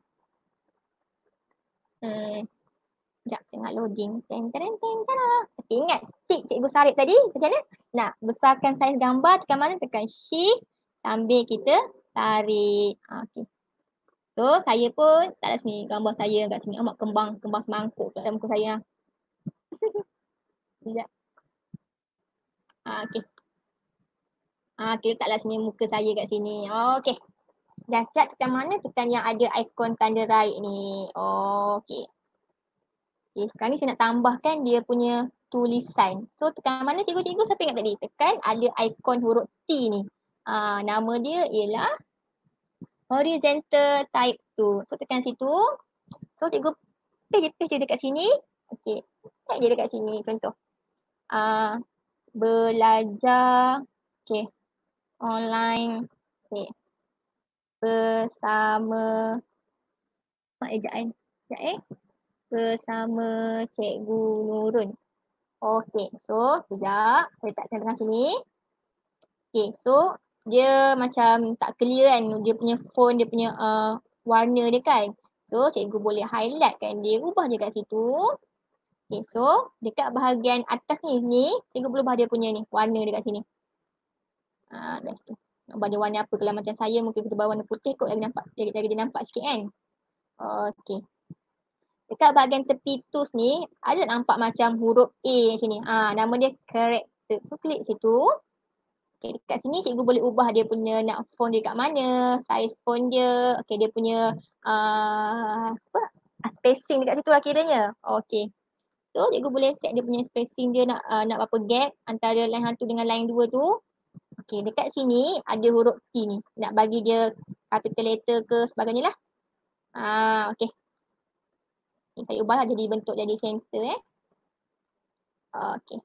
Hmm, sekejap tengah loading. Teng, teng, teng, teng. Okay, ingat tip cikgu Sarip tadi macam mana? Nak besarkan saiz gambar tekan mana? Tekan shift sambil kita tarik. Okay. So saya pun taklah sini gambar saya kat sini. Amat kembang, kembang semangkuk dalam muka saya. Sekejap. Ah, okay. Ah, okay, letaklah sini muka saya kat sini. Oh, okay. Dah siap tekan mana? Tekan yang ada ikon tanda right ni. Oh, okay. Okay, sekarang ni saya nak tambahkan dia punya tulisan. So tekan mana cikgu-cikgu? Siapa ingat tadi? Tekan ada ikon huruf T ni. Ah, nama dia ialah horizontal type tu. So tekan situ. So cikgu paste je, paste je dekat sini. Okay. Tag je dekat sini contoh. Ah, belajar. Okay. Online. Okay. Bersama. Mak ejaan. Sekejap eh. Bersama Cikgu Nurun. Okay. So, sekejap. Saya letakkan tengah sini. Okay. So, dia macam tak clear kan. Dia punya font, dia punya uh, warna dia kan. So, cikgu boleh highlight kan. Dia ubah je kat situ. Okay. So, dekat bahagian atas ni, ni cikgu boleh ubah dia punya ni. Warna dia kat sini. Haa, kat situ. Nak ubah dia warna apa. Kalau macam saya mungkin kita ubah warna putih kot lagi nampak. Jadi, jadi dia nampak sikit kan. Okay. Dekat bahagian tepi tools ni, ada nampak macam huruf A macam ni. Ah, nama dia character. So, klik situ. Okay, dekat sini cikgu boleh ubah dia punya nak font dia kat mana, size font dia. Okay, dia punya uh, apa? Spacing dekat situ lah kiranya. Okay. So, cikgu boleh set dia punya spacing dia nak uh, nak berapa gap antara line satu dengan line dua tu. Okay, dekat sini ada huruf T ni. Nak bagi dia capital letter ke sebagainya lah. Ah, okay. Okay, saya ubahlah jadi bentuk jadi center eh. Okay.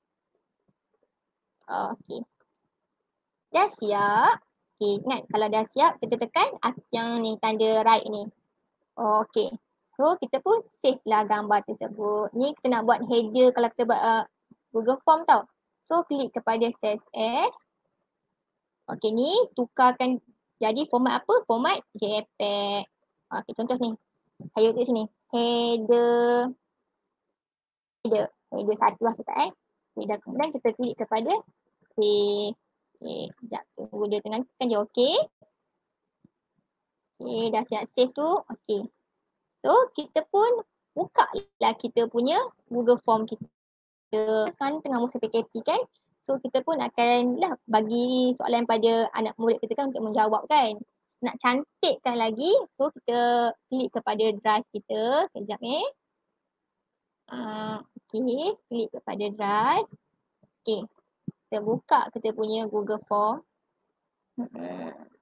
Okay. Dah siap. Okay, ingat kalau dah siap kita tekan yang ni tanda right ni. Okay. So kita pun save lah gambar tersebut. Ni kita nak buat header kalau kita buat uh, Google Form tau. So klik kepada C S S. Okay, ni tukarkan jadi format apa? Format JPEG. Okay, contoh ni. Saya tulis sini. Header. Header. Header satu lah sekejap eh. Okay, dah kemudian kita klik kepada save. Okay, sekejap tunggu dia tengah tekan je okay. Okay, dah siap save tu. Okay. So, kita pun buka lah kita punya Google Form kita. Sekarang ni tengah musim P K P kan. So, kita pun akan lah bagi soalan pada anak murid kita kan untuk menjawab kan. Nak cantikkan lagi, so kita klik kepada drive kita. Sekejap eh. Uh, okay, klik kepada drive. Okay, kita buka kita punya Google Form.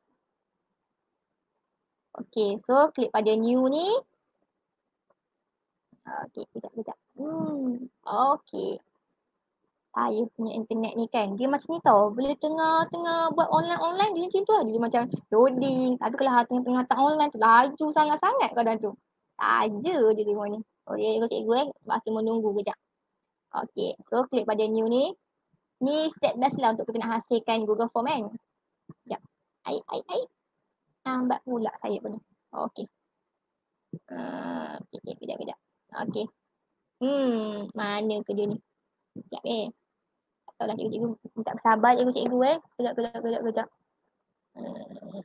Okay, so klik pada new ni. Okey, kejap, kejap. Hmm, okey. Saya punya internet ni kan, dia macam ni tau. Bila tengah-tengah buat online-online, dia macam tu lah. Dia macam loading. Tapi kalau tengah-tengah tak online tu, laju sangat-sangat kadang tu. Saja je tengok ni. Oh, dia ikut cikgu eh. Masa menunggu kejap. Okey, so klik pada new ni. Ni step biasa lah untuk kita nak hasilkan Google Form kan. Sekejap. Ai, ai, ai. Lambat pula saya pun. Okey. Uh, okay, kejap, kejap. Okey. Hmm, mana ke dia ni? Sekejap eh. Tak tahu lah cikgu-cikgu. Minta bersabar cikgu-cikgu eh. Kejap, kejap, kejap, kejap. Hmm.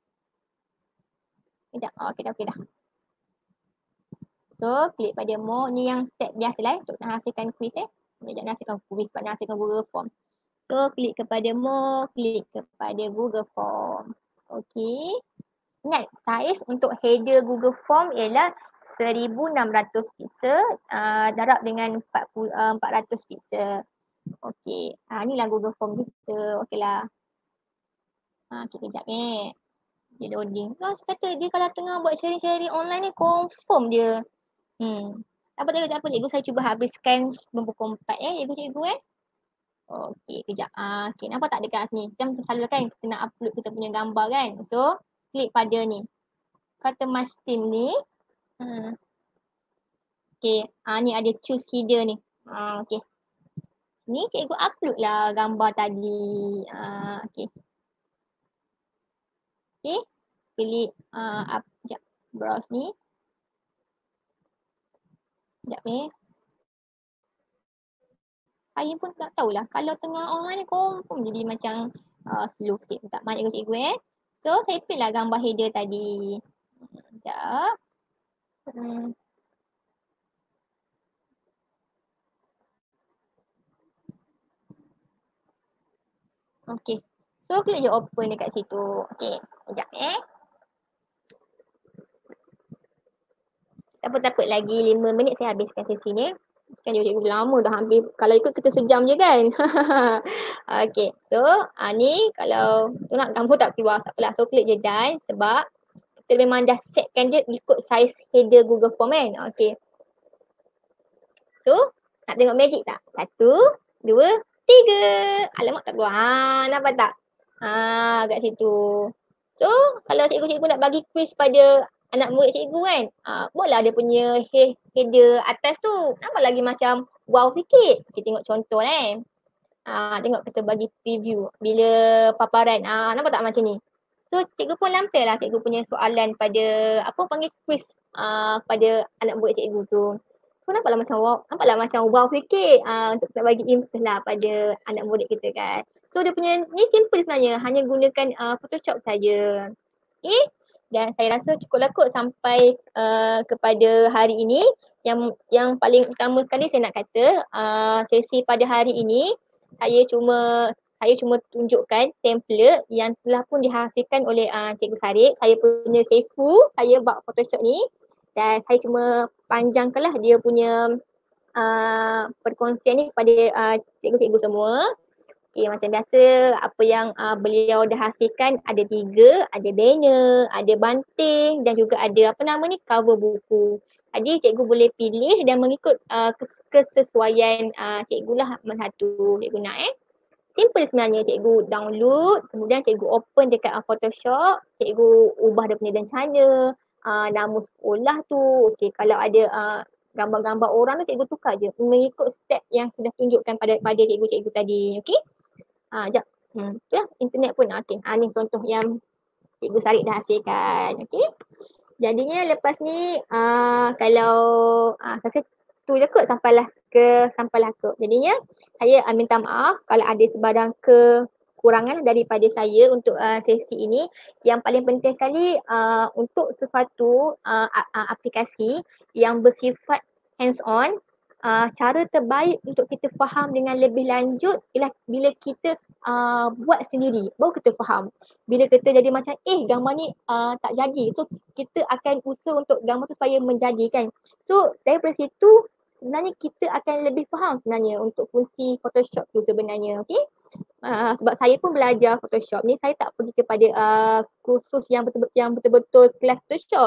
Kejap. Oh, okey dah, okey dah. So, klik pada more. Ni yang step biasa lah eh. Untuk nak hasilkan quiz eh. Sekejap nak hasilkan quiz sebab nak hasilkan Google Form. So, klik kepada more. Klik kepada Google Form. Okey. Ingat, saiz untuk header Google Form ialah seribu enam ratus pixel uh, darab dengan empat puluh, uh, empat ratus pixel. Okey. Ha, inilah Google Form kita. Okeylah. Ha, okay, kejap eh. Dia loading. Lah, kata dia kalau tengah buat sharing-sharing online ni confirm dia. Hmm. Apa tak apa cikgu, saya cuba habiskan sembilan puluh empat eh cikgu-cikgu eh. Okey, kejap. Ah, okey, nampak tak dekat sini? Kita macam selalu kan kita nak upload kita punya gambar kan. So, klik pada ni. Kata mas team ni. Hmm. Okey, ah ni ada choose header ni. Ah, okey. Ni cikgu upload lah gambar tadi. Ah, okey. Okey. Klik uh, up, sekejap. Browse ni. Sekejap eh. Saya pun tak tahulah. Kalau tengah online ni confirm jadi macam uh, slow sikit. Tak banyak cikgu-cikgu eh. So, saya pilih lah gambar header tadi. Sekejap. Hmm. Okey. So, klik je open dekat situ. Okey. Sekejap eh. Tak apa-apa lagi lima minit saya habiskan sesi ni. Macam cikgu lama dah hampir. Kalau ikut kita sejam je kan. Okey. So, uh, ni kalau tu nak gambar tak keluar. Tak apalah. So, klik je done sebab kita memang dah setkan dia ikut saiz header Google Form kan. Okey. So, nak tengok magic tak? Satu, dua, tiga. Alamak tak keluar. Ha, nampak tak? Ha, kat situ. So, kalau cikgu-cikgu nak bagi quiz pada anak murid cikgu kan, ha, buatlah dia punya he- header atas tu. Nampak lagi macam wow sikit. Kita tengok contoh kan. Ha, tengok kita bagi preview bila paparan. Ha, nampak tak macam ni? So, cikgu pun lampir lah cikgu punya soalan pada apa panggil quiz uh, pada anak murid cikgu tu. So, nampaklah macam wow, nampaklah macam wow sikit uh, untuk kita bagi impress lah pada anak murid kita kan. So, dia punya ni simple sebenarnya, hanya gunakan uh, Photoshop saja. Okay, dan saya rasa cukuplah kot sampai uh, kepada hari ini. Yang yang paling utama sekali saya nak kata uh, sesi pada hari ini saya cuma saya cuma tunjukkan template yang telah pun dihasilkan oleh uh, Cikgu Sarip. Saya punya Seifu, saya buat Photoshop ni dan saya cuma panjangkanlah dia punya uh, perkongsian ni kepada uh, cikgu-cikgu semua. Okay, macam biasa apa yang uh, beliau dah hasilkan ada tiga, ada banner, ada banting dan juga ada apa nama ni cover buku. Jadi cikgu boleh pilih dan mengikut uh, kesesuaian uh, cikgu lah mana satu cikgu nak eh. Simple sebenarnya, cikgu download, kemudian cikgu open dekat uh, Photoshop, cikgu ubah dia punya rencana, uh, nama sekolah tu. Okey, kalau ada uh, gambar-gambar orang tu cikgu tukar je mengikut step yang sudah tunjukkan pada pada cikgu-cikgu tadi. Okey. Ah, jap. Hmm, ya, internet pun okey. Ah, ni contoh yang Cikgu Sarip dah hasilkan. Okey. Jadinya lepas ni uh, kalau uh, saya tu je kot sampailah ke sampailah ke. Jadinya saya uh, minta maaf kalau ada sebarang kekurangan daripada saya untuk uh, sesi ini. Yang paling penting sekali uh, untuk sesuatu uh, aplikasi yang bersifat hands on, Uh, cara terbaik untuk kita faham dengan lebih lanjut ialah bila kita uh, buat sendiri, baru kita faham. Bila kita jadi macam eh gambar ni uh, tak jadi, so kita akan usaha untuk gambar tu supaya menjadi kan. So daripada situ sebenarnya kita akan lebih faham sebenarnya untuk fungsi Photoshop tu sebenarnya. Okay. Uh, sebab saya pun belajar Photoshop ni, saya tak pergi kepada uh, kursus yang betul-betul yang betul-betul kelas Photoshop.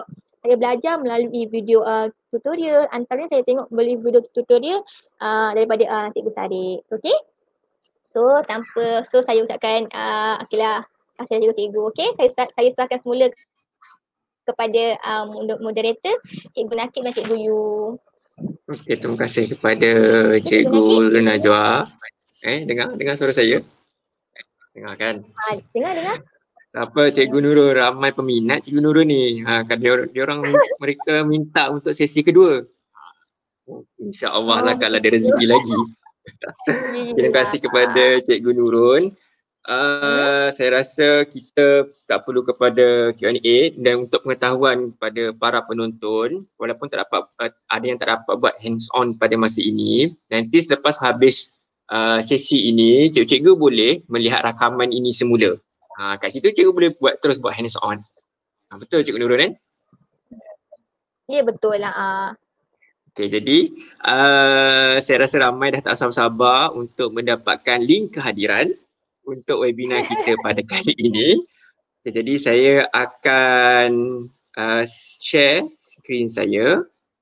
saya belajar melalui video uh, tutorial. Antaranya saya tengok beli video tutorial uh, daripada uh, Cikgu Sadiq. Okay. So tanpa, so saya ucapkan uh, okeylah, kasih cikgu-cikgu. Okay, saya start, saya serahkan semula kepada uh, moderator Cikgu Nakib dan Cikgu Yu. Okey, terima kasih kepada Cikgu Najwa. Eh, dengar dengar suara saya? Dengar kan? Ha, dengar dengar. Apa Cikgu Nurul, ramai peminat Cikgu Nurul ni. Ha, kan dia, dia orang mereka minta untuk sesi kedua. Oh, InsyaAllah lah kalau ada rezeki lagi. Terima kasih kepada Cikgu Nurul. Uh, hmm? Saya rasa kita tak perlu kepada Q and A, dan untuk pengetahuan kepada para penonton, walaupun tak dapat, uh, ada yang tak dapat buat hands on pada masa ini, nanti selepas habis uh, sesi ini, cikgu-cikgu boleh melihat rakaman ini semula. Ha, kat situ cikgu boleh buat terus buat hands on. Ha, betul Cikgu Nurul kan? Ya, betul lah. Uh. Okay, jadi uh, saya rasa ramai dah tak sabar-sabar untuk mendapatkan link kehadiran untuk webinar kita pada kali ini. Okay, jadi saya akan uh, share skrin saya.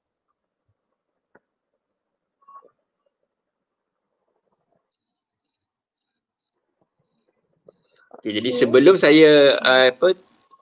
Okay, jadi sebelum saya uh, apa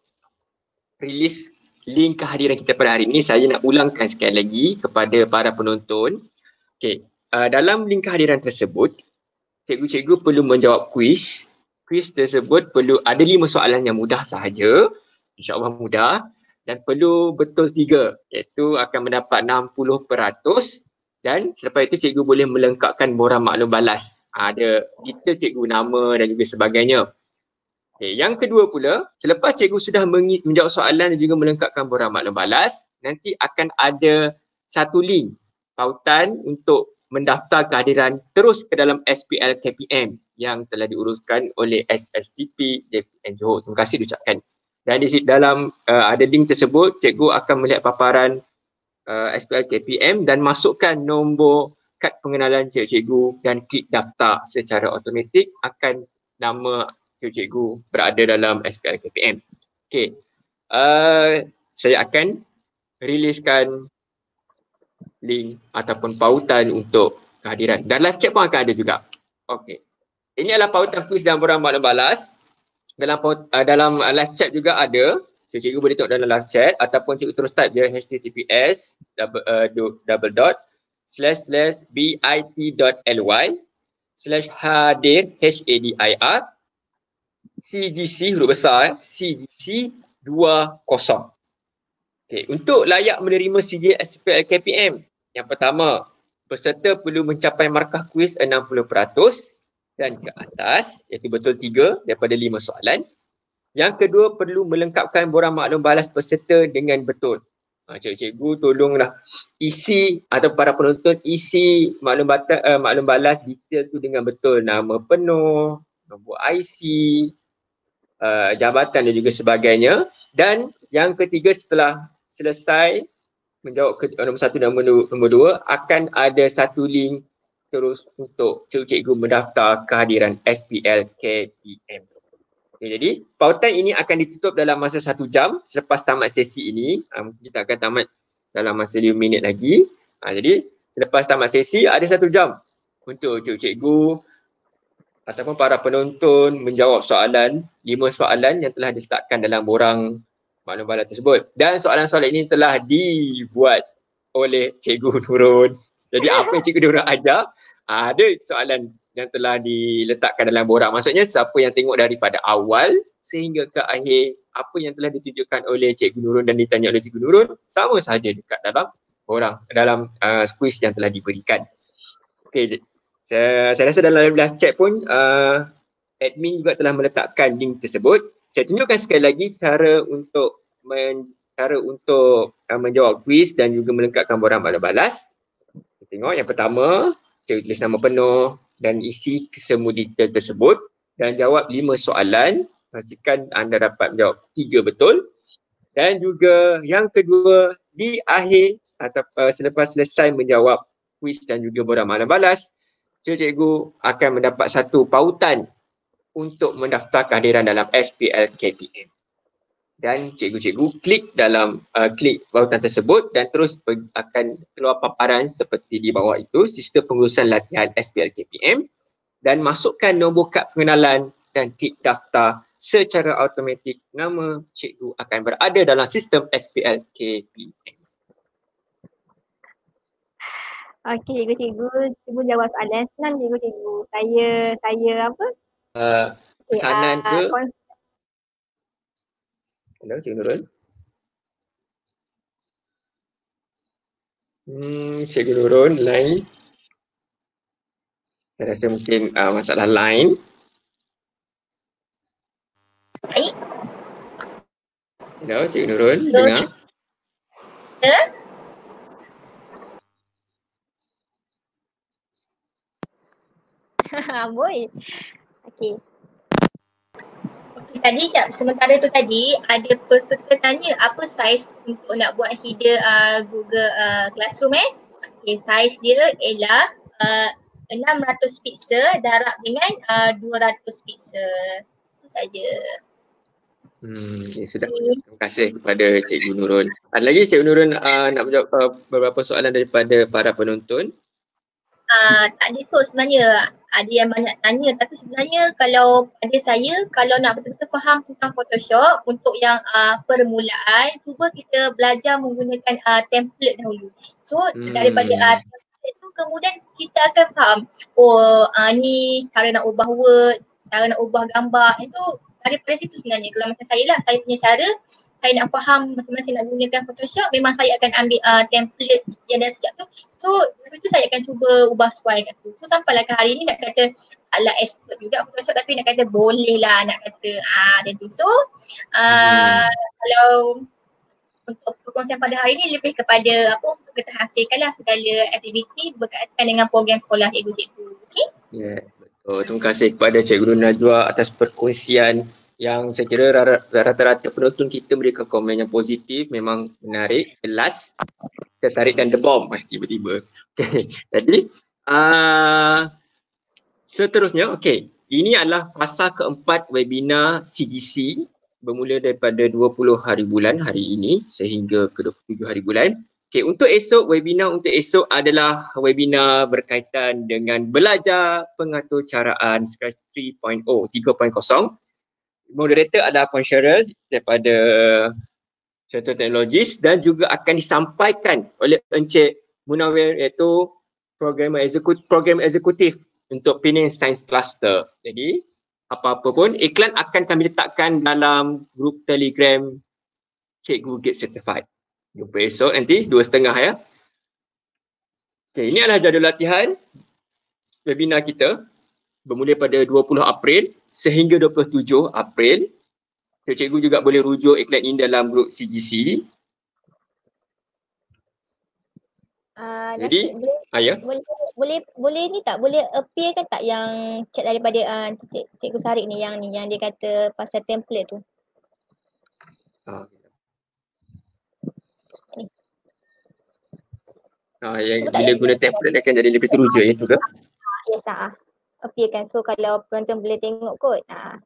release link kehadiran kita pada hari ini, saya nak ulangkan sekali lagi kepada para penonton. Okay, uh, dalam link kehadiran tersebut, cikgu-cikgu perlu menjawab kuis. Kuis tersebut perlu ada lima soalan yang mudah sahaja, insyaAllah mudah, dan perlu betul tiga, iaitu akan mendapat enam puluh peratus, dan selepas itu cikgu boleh melengkapkan borang maklum balas. Ada detail cikgu, nama dan juga sebagainya. Okay, yang kedua pula, selepas cikgu sudah menjawab soalan dan juga melengkapkan borang maklum balas, nanti akan ada satu link pautan untuk mendaftar kehadiran terus ke dalam S P L K P M yang telah diuruskan oleh S S T P J P N Johor. Terima kasih diucapkan. Dan di dalam uh, ada link tersebut, cikgu akan melihat paparan uh, S P L K P M dan masukkan nombor kad pengenalan cikgu dan klik daftar secara automatik, akan nama cikgu berada dalam S P L K P M. Okey. Uh, saya akan riliskan link ataupun pautan untuk kehadiran. Dan live chat pun akan ada juga. Okey. Ini adalah pautan kuis dan borang maklum balas. Dalam paut, uh, dalam uh, live chat juga ada. So, cikgu boleh tengok dalam live chat ataupun cikgu terus type dia H T T P S double, uh, double dot slash slash bit.ly slash hadir H A D I R C G C huruf besar eh, C G C dua puluh. Okay. Untuk layak menerima sijil S P L K P M, yang pertama, peserta perlu mencapai markah kuis enam puluh peratus dan ke atas, iaitu betul tiga daripada lima soalan. Yang kedua, perlu melengkapkan borang maklum balas peserta dengan betul. Ha, cikgu tolonglah isi atau para penonton isi maklum, bata, uh, maklum balas detail tu dengan betul. Nama penuh, nombor I C, uh, jabatan dan juga sebagainya. Dan yang ketiga, setelah selesai menjawab ke, nombor satu dan nombor, nombor dua, akan ada satu link terus untuk cikgu-cikgu mendaftar kehadiran S P L K P M. Okay, jadi pautan ini akan ditutup dalam masa satu jam selepas tamat sesi ini. Ha, mungkin kita akan tamat dalam masa lima minit lagi. Ha, jadi selepas tamat sesi ada satu jam untuk cikgu-cikgu ataupun para penonton menjawab soalan, lima soalan yang telah diletakkan dalam borang maklum balas tersebut. Dan soalan-soalan ini telah dibuat oleh Cikgu Nurul. Jadi apa yang Cikgu Nurul ajar, ada soalan yang telah diletakkan dalam borang. Maksudnya siapa yang tengok daripada awal sehingga ke akhir, apa yang telah ditunjukkan oleh Cikgu Nurul dan ditanya oleh Cikgu Nurul sama sahaja dekat dalam borang, dalam uh, quiz yang telah diberikan. Okey, saya, saya rasa dalam live chat pun uh, admin juga telah meletakkan link tersebut. Saya tunjukkan sekali lagi cara untuk men, cara untuk uh, menjawab quiz dan juga melengkapkan borang maklum balas. Kita tengok yang pertama, cikgu tulis nama penuh dan isi semua detail tersebut dan jawab lima soalan. Pastikan anda dapat menjawab tiga betul. Dan juga yang kedua, di akhir atau uh, selepas selesai menjawab kuis dan juga borang maklum balas, cikgu akan mendapat satu pautan untuk mendaftar kehadiran dalam S P L K P M. dan cikgu-cikgu klik dalam uh, klik bautan tersebut dan terus akan keluar paparan seperti di bawah itu, sistem pengurusan latihan S P L K P M, dan masukkan nombor kad pengenalan dan klik daftar. Secara automatik nama cikgu akan berada dalam sistem S P L K P M. Okey, cikgu-cikgu, cikgu jawab soalan senang cikgu-cikgu. Saya saya apa? Uh, Okay, pesanan uh, ke? Hello, Cikgu Nurul. Hmm, Cikgu Nurul, line. Saya rasa mungkin uh, masalah line. Baik. Hello, Cikgu Nurul, Hello. dengar? Sir? Boy. Okey. Okay, tadi sementara tu tadi ada peserta tanya apa saiz untuk nak buat header uh, Google uh, Classroom eh. Okay, saiz dia ialah uh, enam ratus pixel darab dengan uh, dua ratus pixel. Itu saja. Hmm, okay, sudah. Terima kasih kepada Cikgu Nurul. Ada lagi Cikgu Nurul uh, nak menjawab uh, beberapa soalan daripada para penonton? Uh, tak ada kot sebenarnya. Ada yang banyak tanya tapi sebenarnya kalau pada saya kalau nak betul-betul faham tentang Photoshop untuk yang uh, permulaan, cuba kita belajar menggunakan uh, template dahulu. So hmm. daripada uh, template tu kemudian kita akan faham, oh uh, ni cara nak ubah word, cara nak ubah gambar, itu daripada situ sebenarnya. Kalau macam saya lah, saya punya cara saya nak faham macam mana saya nak gunakan Photoshop, memang saya akan ambil uh, template yang dah siap tu. So lepas tu saya akan cuba ubah sesuai kat tu. So sampailah ke hari ni nak kata ala expert juga Photoshop tapi nak kata boleh lah nak kata ah dan tu. So uh, hmm. kalau untuk perkongsian pada hari ni lebih kepada apa kita hasilkanlah segala aktiviti berkaitan dengan program sekolah cikgu-cikgu. Okey? Ya, yeah, betul. Terima kasih kepada Cikgu Najwa atas perkongsian yang saya kira rata-rata penonton kita memberikan komen yang positif, memang menarik, jelas, tertarik dan debom tiba-tiba. Okay. Jadi uh, seterusnya, okey, ini adalah fasa keempat webinar C G C bermula daripada dua puluh hari bulan hari ini sehingga ke dua puluh tujuh hari bulan. Okey, untuk esok, webinar untuk esok adalah webinar berkaitan dengan belajar pengatur caraan Scratch tiga titik kosong. Moderator adalah Puan Cheryl daripada Center Technologies dan juga akan disampaikan oleh Encik Munawir iaitu program eksekutif, program eksekutif untuk Penang Science Cluster. Jadi apa-apa pun iklan akan kami letakkan dalam grup Telegram Cikgu Get Certified. Jumpa esok nanti dua setengah ya. Okay, ini adalah jadual latihan webinar kita bermula pada dua puluh April sehingga dua puluh tujuh April. So, cikgu juga boleh rujuk iklan ini dalam grup C G C. Uh, Jadi, boleh, ayah. boleh boleh boleh ni tak boleh appear kan tak yang chat daripada uh, cik, cikgu Sarik ni yang ni yang dia kata pasal template tu. Ah. Ah, yang cuba bila guna template dia akan jadi lebih teruja itu ke? Yes ah. Appear kan. So kalau penonton boleh tengok kot. Ah.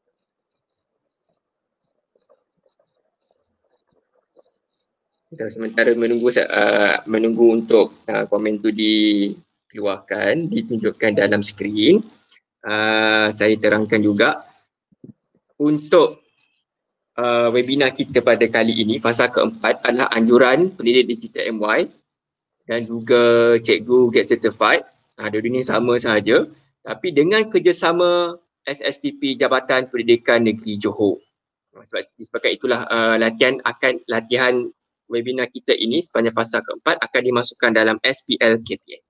Kita sementara menunggu uh, menunggu untuk uh, komen tu dikeluarkan, ditunjukkan dalam skrin. Uh, saya terangkan juga untuk uh, webinar kita pada kali ini, fasa keempat adalah anjuran pendidik digital M Y dan juga cikgu Get Certified. Uh, dua-dua ini sama sahaja tapi dengan kerjasama S S T P Jabatan Pendidikan Negeri Johor. Sebab, sebab itulah uh, latihan akan latihan webinar kita ini sepanjang fasa keempat akan dimasukkan dalam S P L K P M.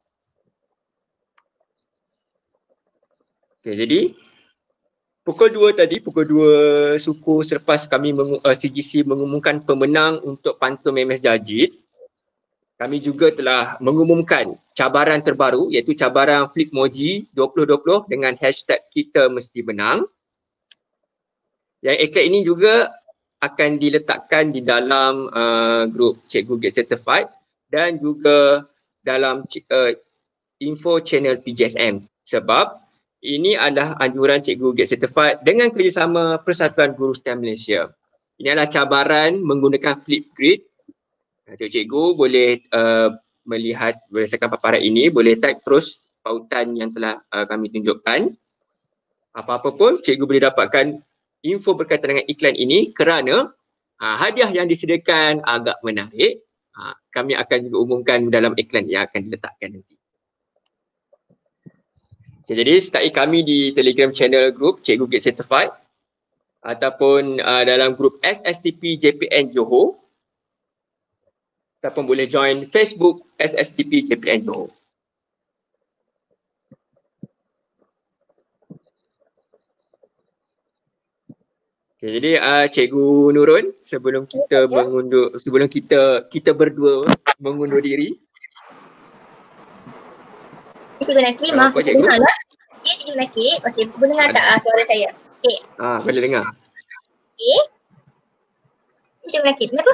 Okay, jadi pukul dua tadi, pukul dua suku selepas kami mengu, uh, C G C mengumumkan pemenang untuk pantun Memes Jajid, kami juga telah mengumumkan cabaran terbaru iaitu cabaran Flipmoji dua ribu dua puluh dengan hashtag kita mesti menang. Yang iklan ini juga akan diletakkan di dalam uh, grup Cikgu Get Certified dan juga dalam uh, info channel P G S M sebab ini adalah anjuran Cikgu Get Certified dengan kerjasama Persatuan Guru STEM Malaysia. Ini adalah cabaran menggunakan Flipgrid. Cikgu-cikgu boleh uh, melihat berdasarkan paparan ini, boleh type terus pautan yang telah uh, kami tunjukkan. Apa-apa pun cikgu boleh dapatkan info berkaitan dengan iklan ini kerana uh, hadiah yang disediakan agak menarik. Uh, kami akan juga umumkan dalam iklan yang akan diletakkan nanti. Okay, jadi sertai kami di Telegram channel group Cikgu Get Certified ataupun uh, dalam grup S S T P J P N Johor, ataupun boleh join Facebook S S T P J P N Johor. Okay, jadi uh, Cikgu Nurun, sebelum kita ya, mengundur, sebelum kita kita berdua mengundur diri. Cikgu Nakib, maaf saya dengar lah. Ya, Cikgu Nakib. Okey, boleh dengar tak uh, suara saya? Okey. Ah, boleh dengar. Okey. Cikgu Nakib, kenapa?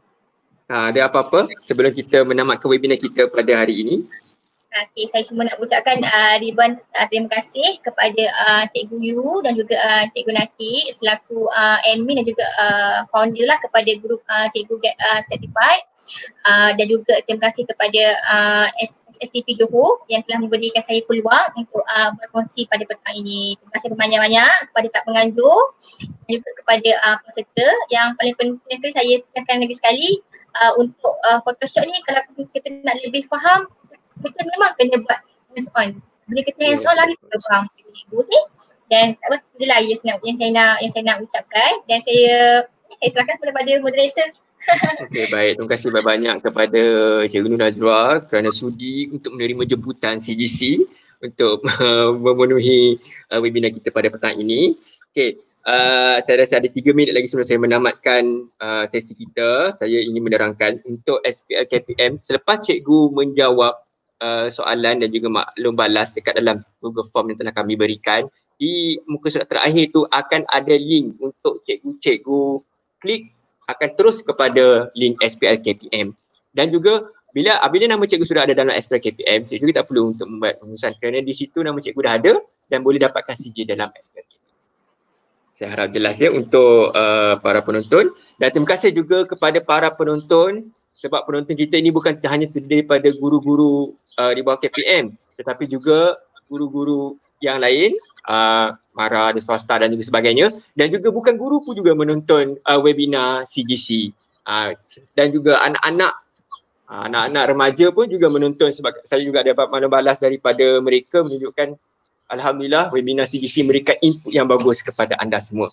Ah, ada apa-apa sebelum kita menamatkan webinar kita pada hari ini? Okey, saya cuma nak ucapkan uh, ribuan uh, terima kasih kepada uh, Cikgu Yu dan juga uh, Cikgu Nakib selaku uh, admin dan juga uh, founder lah kepada grup uh, Cikgu Get uh, Certified. Uh, dan juga terima kasih kepada uh, S S T P Johor yang telah memberikan saya peluang untuk uh, berkongsi pada petang ini. Terima kasih banyak-banyak kepada tak penganjur dan juga kepada uh, peserta. Yang paling penting saya tekankan lagi sekali uh, untuk uh, Photoshop ni kalau kita nak lebih faham, kita memang kena buat hands on. Bila kita hands on lagi kita faham cikgu, okey. Dan tak apa sajalah yang saya nak yang saya nak yang saya nak ucapkan dan saya saya serahkan kepada moderator. Okey, baik. Terima kasih banyak-banyak kepada Cikgu Nur Najwa kerana sudi untuk menerima jemputan C G C untuk uh, memenuhi uh, webinar kita pada petang ini. Okey, uh, saya rasa ada tiga minit lagi sebelum saya menamatkan uh, sesi kita. Saya ingin menerangkan untuk S P L K P M selepas cikgu menjawab uh, soalan dan juga maklum balas dekat dalam Google Form yang telah kami berikan, di muka surat terakhir tu akan ada link untuk cikgu-cikgu klik akan terus kepada link S P L K P M. Dan juga bila apabila nama cikgu sudah ada dalam S P L K P M, cikgu tak perlu untuk membuat pengurusan kerana di situ nama cikgu dah ada dan boleh dapatkan C J dalam S P L K P M. Saya harap jelas ya untuk uh, para penonton, dan terima kasih juga kepada para penonton sebab penonton kita ini bukan hanya terdiri daripada guru-guru uh, di bawah K P M tetapi juga guru-guru yang lain, uh, mara, ada swasta dan juga sebagainya, dan juga bukan guru pun juga menonton uh, webinar C G C, uh, dan juga anak-anak uh, anak-anak remaja pun juga menonton sebab saya juga dapat maklum balas daripada mereka menunjukkan alhamdulillah webinar C G C memberikan input yang bagus kepada anda semua.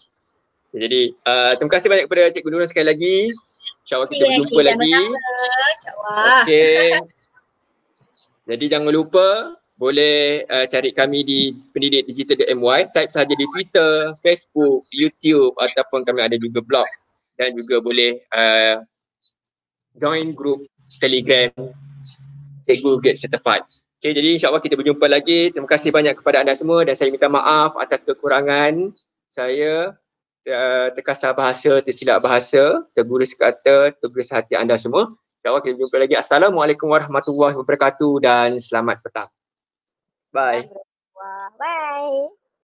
Jadi uh, terima kasih banyak kepada Cikgu Nurul sekali lagi. InsyaAllah kita berjumpa okay, lagi. InsyaAllah. Okey. Jadi jangan lupa boleh uh, cari kami di pendidik digital dot m y, type saja di Twitter, Facebook, YouTube ataupun kami ada juga blog, dan juga boleh uh, join group Telegram Cikgu Get Certified. Okay, jadi insyaAllah kita berjumpa lagi. Terima kasih banyak kepada anda semua dan saya minta maaf atas kekurangan saya, uh, terkasar bahasa, tersilap bahasa, tergurus kata, tergurus hati anda semua. InsyaAllah kita berjumpa lagi. Assalamualaikum warahmatullahi wabarakatuh dan selamat petang. Bye. Bye.